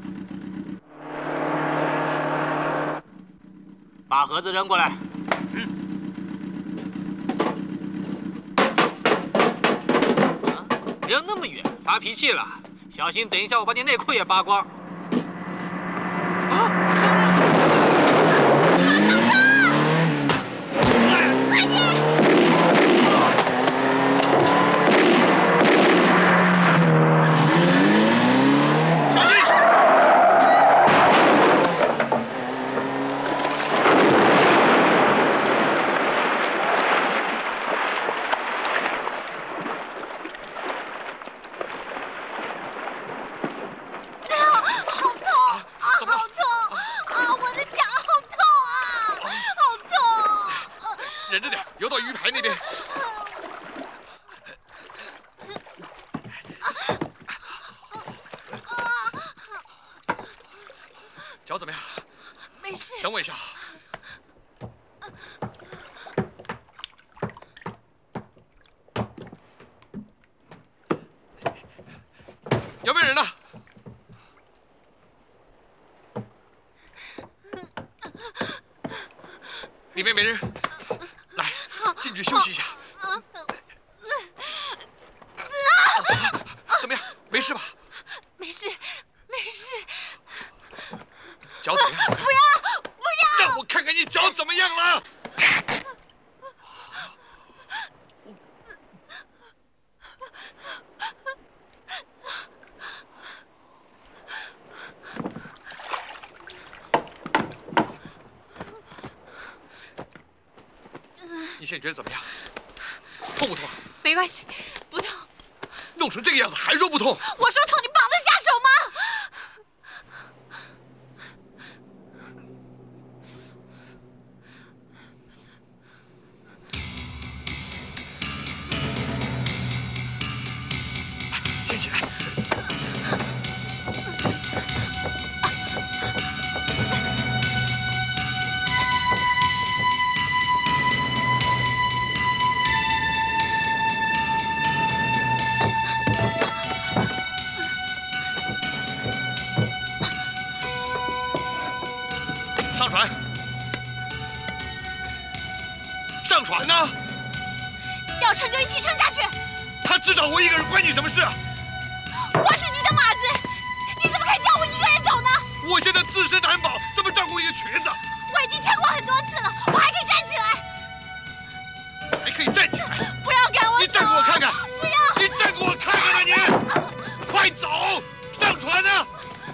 把盒子扔过来。扔那么远，发脾气了，小心等一下我把你内裤也扒光。 脚怎么样？ 没事。 等我一下。有没有人呢？里面没人。来，进去休息一下。怎么样？没事吧？ 没事，没事。 脚怎么样？ 不要，不要！ 让我看看你脚怎么样了。你现在觉得怎么样？痛不痛？ 没关系，不痛。 弄成这个样子还说不痛？ 我说痛，你绑得下手吗？ 先起来。 上船呢？ 要撑就一起撑下去。 他只找我一个人，关你什么事？ 我是你的马子，你怎么可以叫我一个人走呢？ 我现在自身难保，怎么照顾一个瘸子？ 我已经撑过很多次了，我还可以站起来。 还可以站起来？ 不要赶我走！ 你站给我看看！ 不要！ 你站给我看看啊你！快走，上船啊！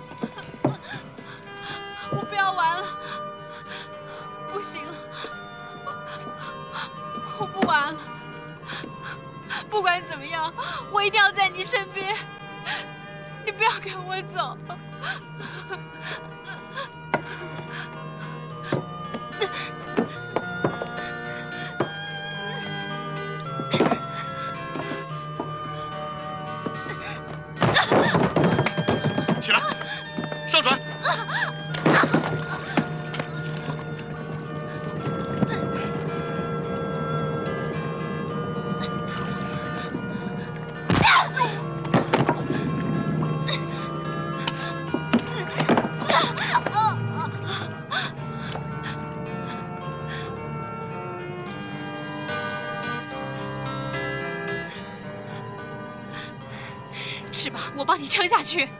我不要玩了，不行了，我不玩了。不管怎么样，我一定要在你身边。你不要赶我走。 起来，上船。 翅膀，我帮你撑下去。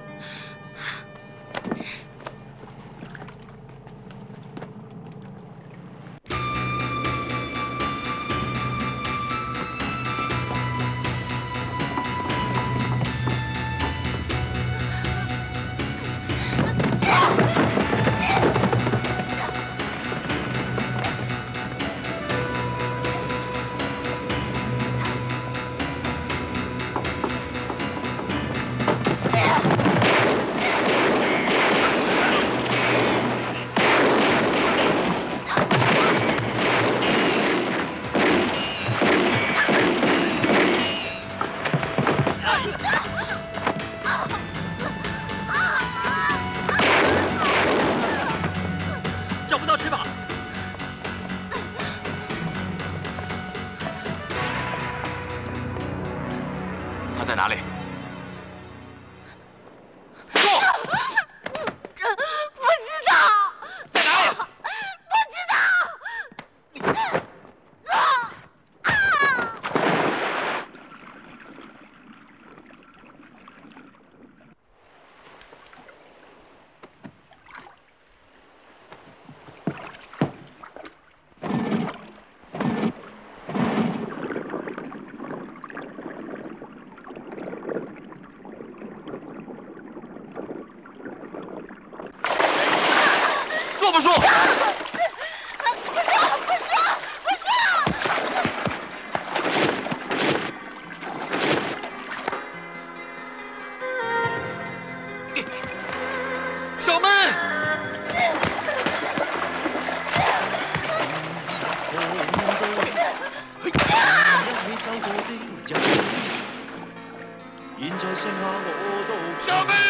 在哪里？ 说！不知道。 在哪里？ 不知道。 说不说？ 不说！ 小妹。小妹。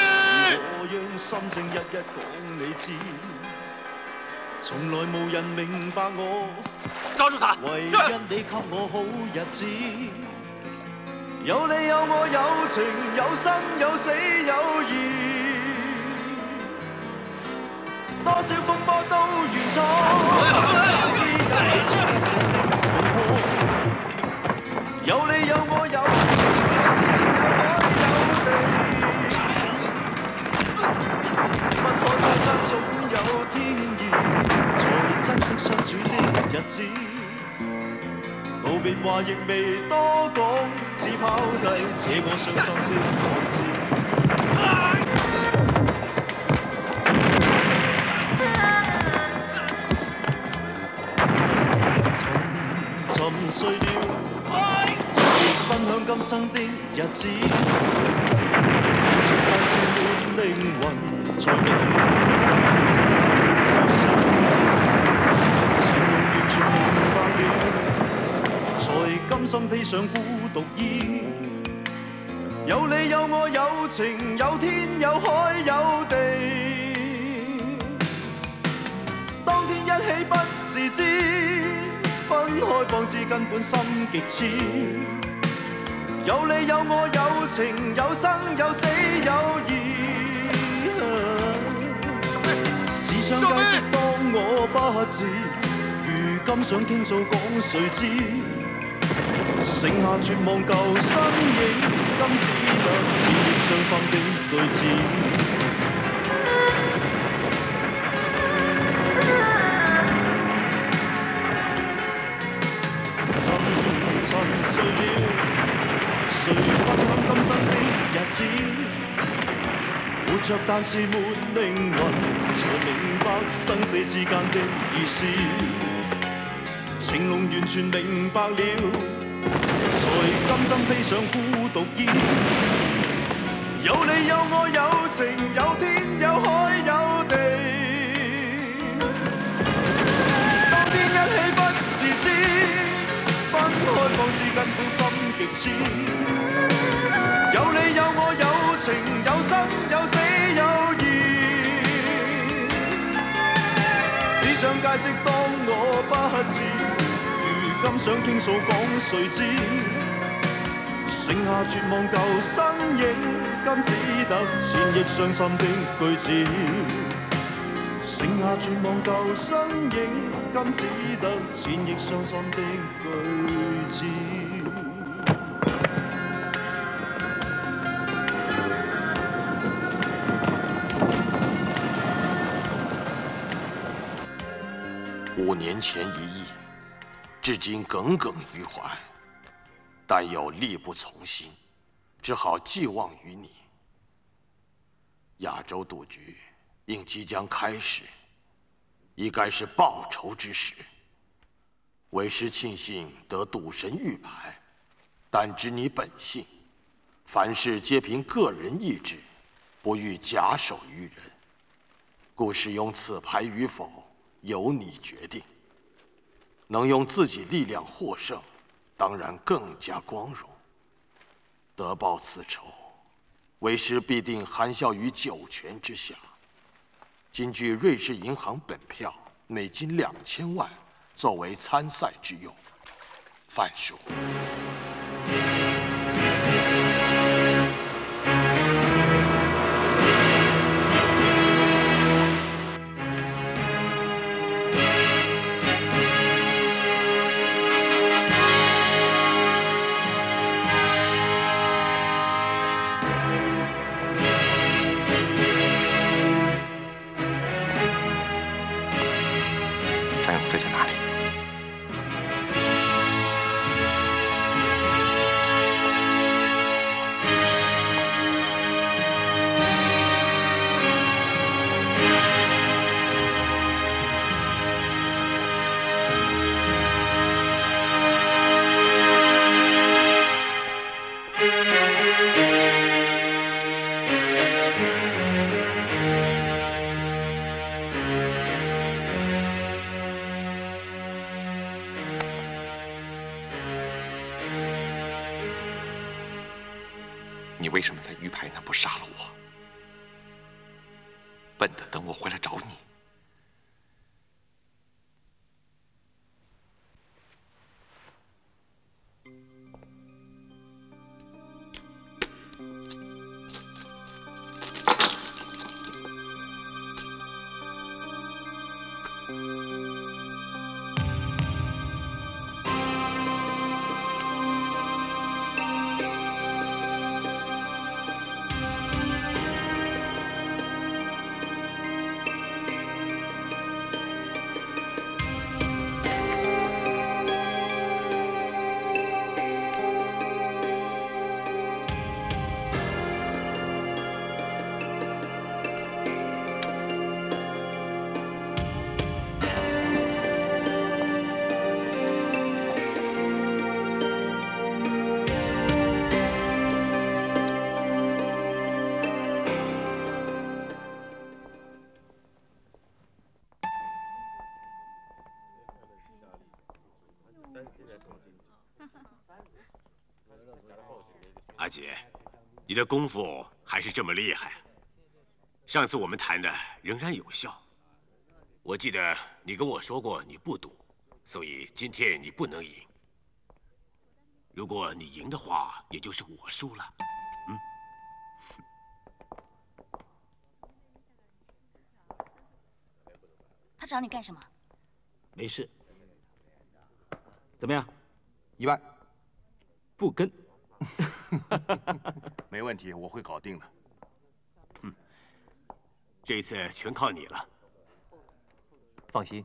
從來無人明白我， 抓住他！ 唯因你給我好日子，有你有我有情有生有死有義，多少風波都願闖，只有你這一生的夢窩，有你有我有天有海有地，不可猜測總有天意。珍惜相處的日子，道別話亦未多講，只拋低這個傷心的漢子。沉睡了，分享今生的日子，逐帶笑滿靈魂，才明心聲之全明白了，才甘心披上孤獨衣。有你有我有情有天有海有地，當天一起不自知，分開方知根本心極痴。有你有我有情有生有死有義，只想解釋當我不智。 今想傾訴講誰知？剩下絕望舊身影，今只得千億傷心的句子。沉睡了，誰分享今生的日子？活着但是沒靈魂，才明白生死之間的意思。情濃完全明白了，才甘心飛上孤獨肩。有你有我有情有天有海有地，當天一起不自知，分開方知根本心極痴。有你有我有情有生有死有義，只想解釋當我不知，如今想傾訴講誰知？剩下絕望舊身影，今只得千億傷心的句子。剩下絕望舊身影，今只得千億傷心的句子。 5年前一役，至今耿耿于怀，但又力不从心，只好寄望于你。亚洲赌局应即将开始，已该是报仇之时。为师庆幸得赌神玉牌，但知你本性，凡事皆凭个人意志，不欲假手于人，故使用此牌与否，由你决定。能用自己力量获胜，当然更加光荣。得报此仇，为师必定含笑于九泉之下。今据瑞士银行本票，美金2000万，作为参赛之用。范叔。 你为什么在鱼排那不杀了我？笨的等我回来找你。 阿姐，你的功夫还是这么厉害。上次我们谈的仍然有效。我记得你跟我说过你不赌，所以今天你不能赢。如果你赢的话，也就是我输了。 他找你干什么？ 没事， 怎么样 ？1万， 不跟。 没问题，我会搞定的。这次全靠你了。 放心。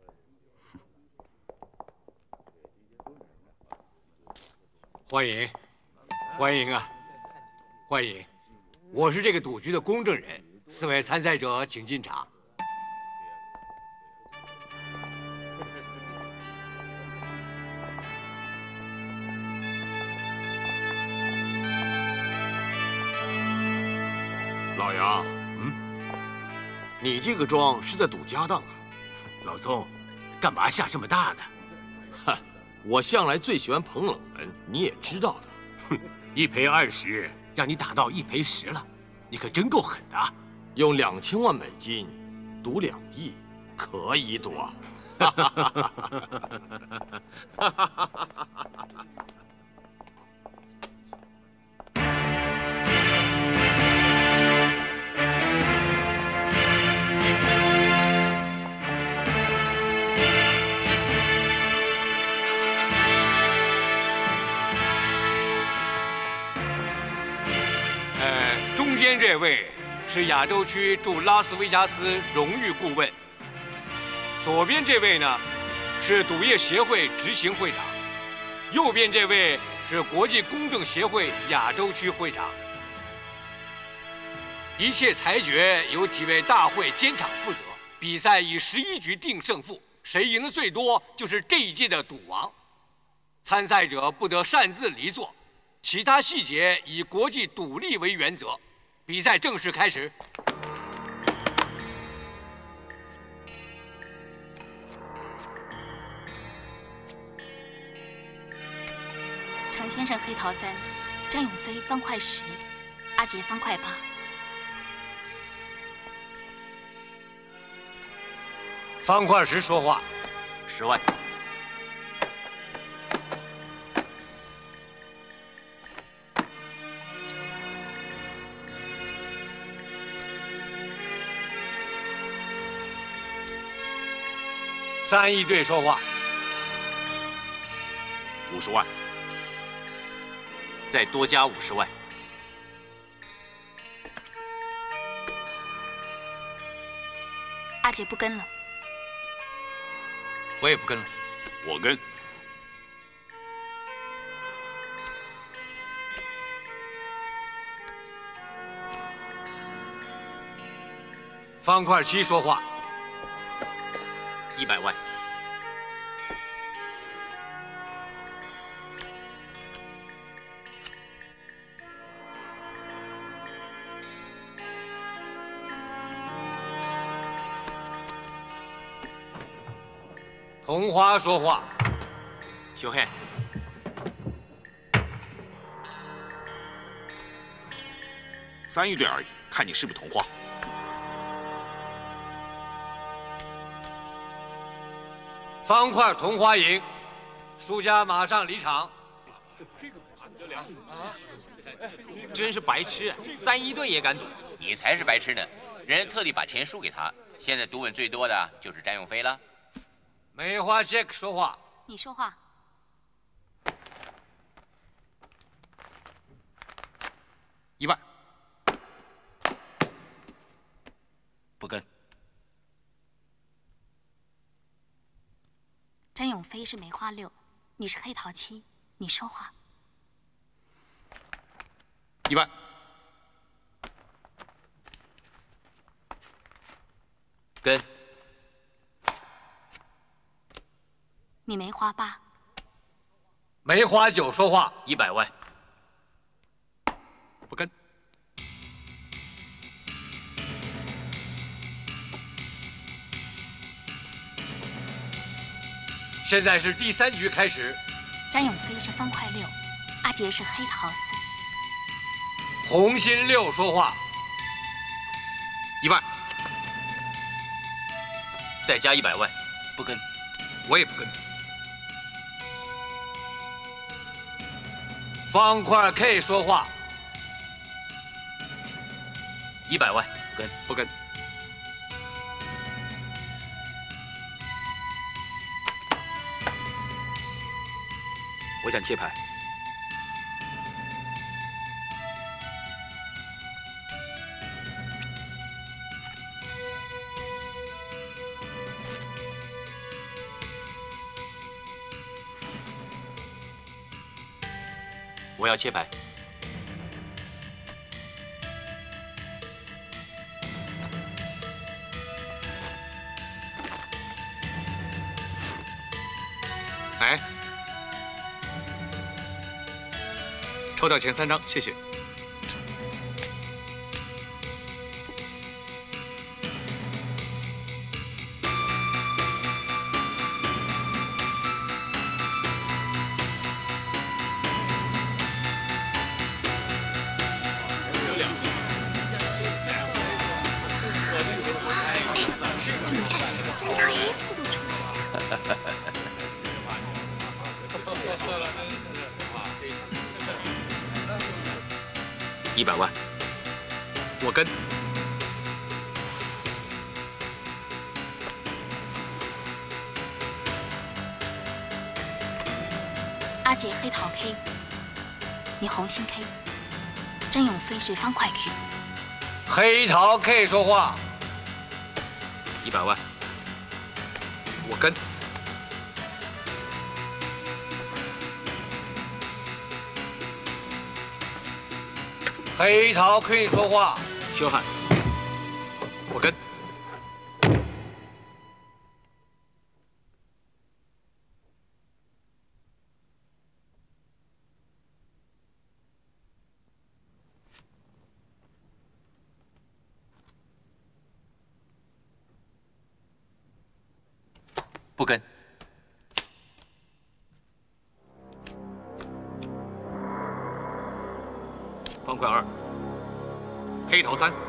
欢迎，欢迎啊，欢迎！我是这个赌局的公证人，4位参赛者请进场。 老杨，你这个庄是在赌家当啊？老宗，干嘛下这么大呢？ 哼，我向来最喜欢捧冷门，你也知道的。 哼，1赔20，让你打到1赔10了，你可真够狠的。 用2000万美金赌2亿，可以赌啊！ 中间这位是亚洲区驻拉斯维加斯荣誉顾问，左边这位呢是赌业协会执行会长，右边这位是国际公证协会亚洲区会长。一切裁决由几位大会监场负责，比赛以11局定胜负，谁赢的最多就是这一届的赌王。参赛者不得擅自离座，其他细节以国际赌例为原则。比赛正式开始。 程先生黑桃3，张永飞方块10，阿杰方块8。 方块10说话。 10万。 3亿队说话。 50万。 再多加50万。 阿杰不跟了。 我也不跟了。 我跟。 方块7说话。 100万。 红花说话。 小黑。 3亿队而已，看你是不是同花。 方块同花赢，输家马上离场。 真是白痴，3亿队也敢赌？ 你才是白痴呢！人家特地把钱输给他，现在赌稳最多的就是詹永飞了。 梅花 Jack 说话。 你说话。 1万。 不跟。 詹永飞是梅花6，你是黑桃7，你说话。 1万。 跟。 你梅花8。 梅花9说话。 100万。 不跟。 现在是第3局开始。 詹永飞是方块6，阿杰是黑桃4。 红心6说话。 1万。 再加100万。 不跟。 我也不跟。 方块 K 说话。 100万。 不跟。不跟。 我想切牌。 我要切牌。 哎，抽掉前3张，谢谢。 3张 S 都出来了。 100万， 我跟。 阿姐黑桃 K， 你红心 K， 张永飞是方块 K。 黑桃 K 说话。 100万， 我跟。 黑桃 K 说话， 肖汉， 我跟。 不跟。 方块2， 黑桃3，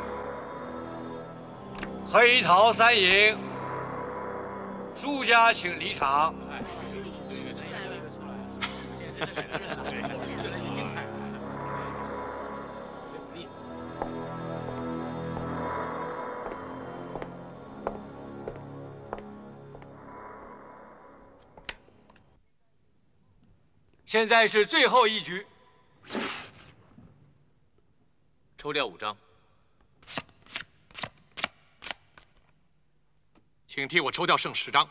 黑桃3赢，输家请离场。现在是最后一局。 抽掉5张， 请替我抽掉剩10张。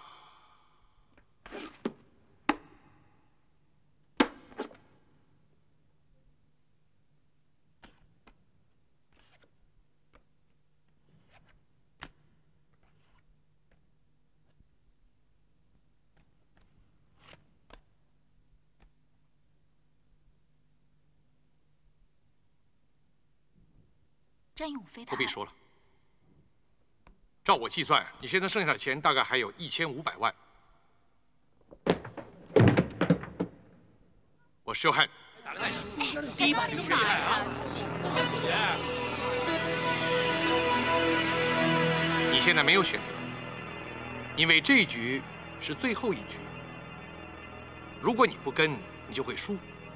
张永飞， 不必说了。照我计算，你现在剩下的钱大概还有1500万。我show hand。 第一把就输了。 你现在没有选择，因为这一局是最后一局。如果你不跟，你就会输。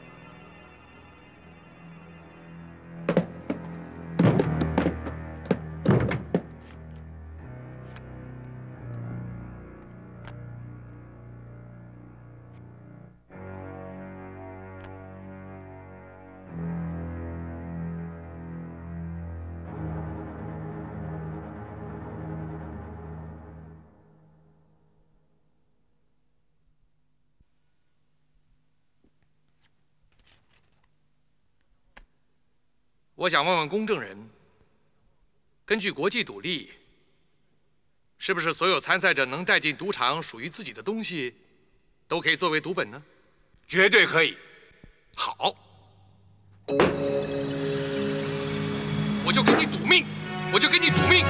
我想问问公证人，根据国际赌例，是不是所有参赛者能带进赌场属于自己的东西，都可以作为赌本呢？ 绝对可以。 好，我就跟你赌命，我就跟你赌命。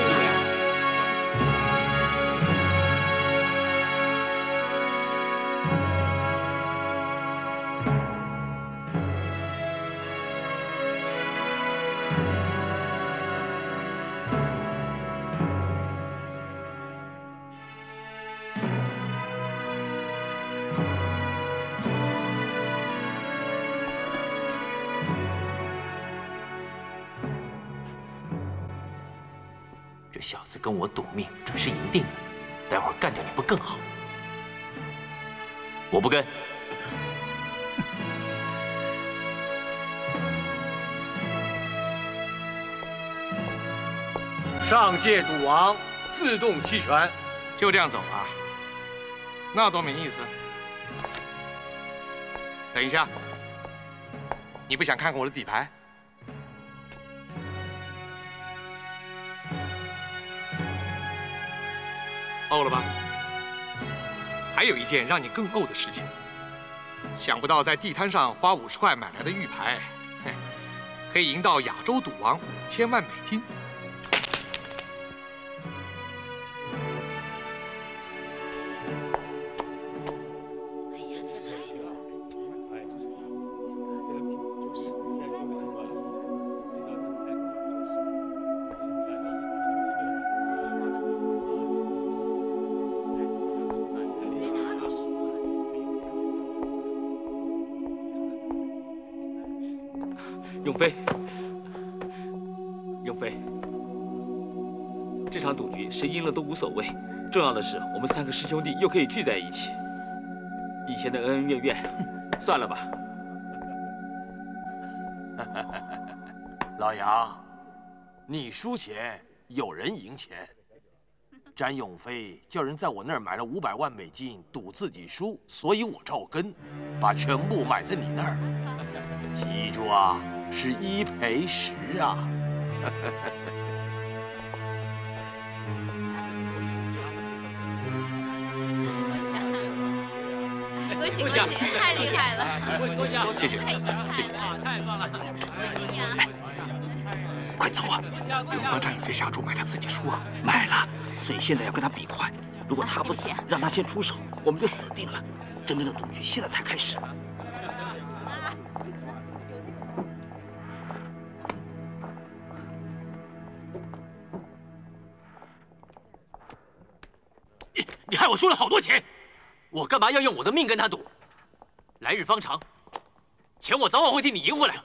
小子跟我赌命，准是赢定了。待会儿干掉你不更好？我不跟。 上届赌王自动弃权， 就这样走啊？那多没意思。等一下，你不想看看我的底牌？呕了吧？还有一件让你更呕的事情，想不到在地摊上花50块买来的玉牌，可以赢到亚洲赌王5000万美金。 永飞，永飞，这场赌局谁赢了都无所谓，重要的是我们3个师兄弟又可以聚在一起。以前的恩恩怨怨，算了吧。 老杨，你输钱，有人赢钱。詹永飞叫人在我那儿买了500万美金，赌自己输，所以我照跟，把全部买在你那儿。记住啊，是1赔10啊！ 恭喜恭喜，太厉害了！ 恭喜恭喜，谢谢谢谢， 太棒了！恭喜你啊！ 快走啊！不用帮张永飞下注买他自己输啊！买了，所以现在要跟他比快。如果他不死，让他先出手，我们就死定了。真正的赌局现在才开始。 你害我输了好多钱， 我干嘛要用我的命跟他赌？来日方长，钱我早晚会替你赢回来。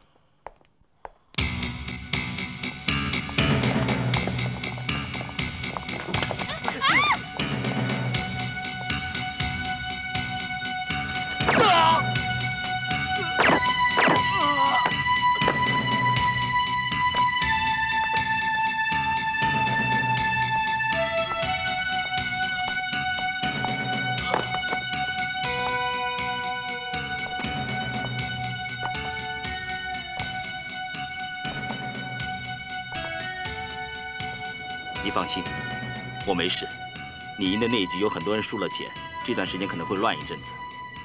你放心，我没事。你赢的那一局有很多人输了钱，这段时间可能会乱一阵子。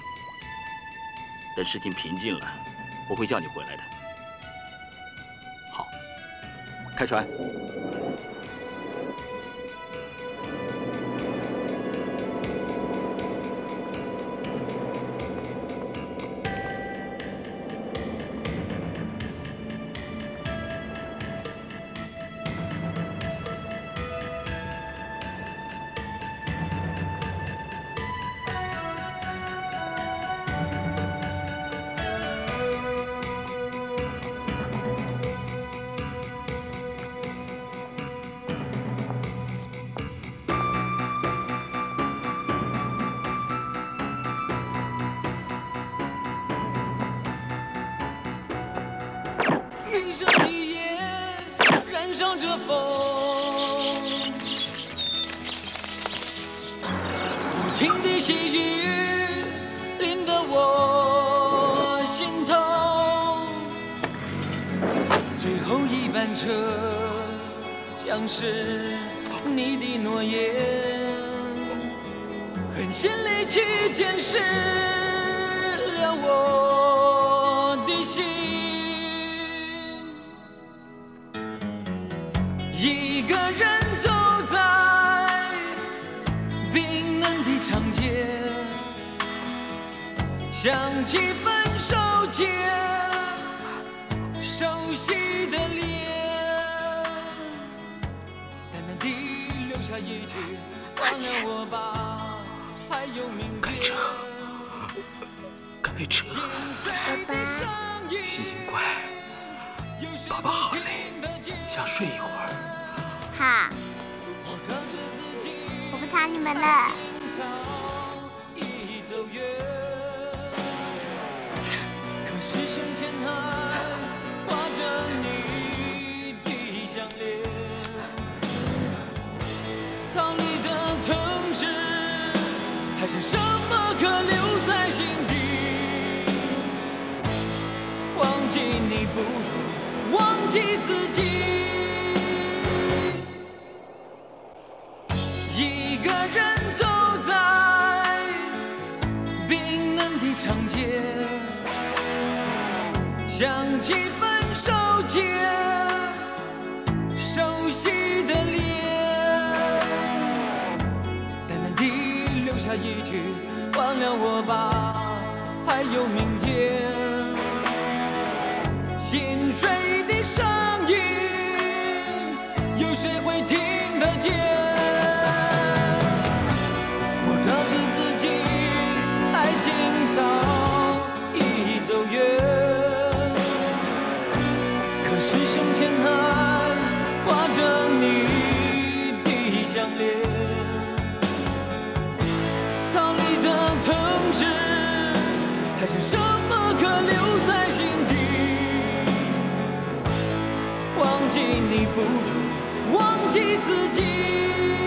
等事情平静了，我会叫你回来的。好，开船。 闭上你眼，燃烧着风，无情的细雨淋得我心痛。最后一班车像是你的诺言，狠心离去，监视了我的心。一个人走在冰冷的长街，想起分手前熟悉的脸，淡淡地留下一句忘了我吧，还有明天。 开车，开车。 爸爸， 心乖，爸爸好累，想睡一会儿。 好，我不吵你们了。 可是胸前还挂着你的项链， 记自己。一个人走在冰冷的长街，想起分手前熟悉的脸，淡淡地留下一句忘了我吧，还有明天。心碎的声音，有谁会听得见？我告诉自己，爱情早已走远，可是胸前还挂着你的项链。逃离这城市，还剩什么可留在心底？忘记你不如忘记自己。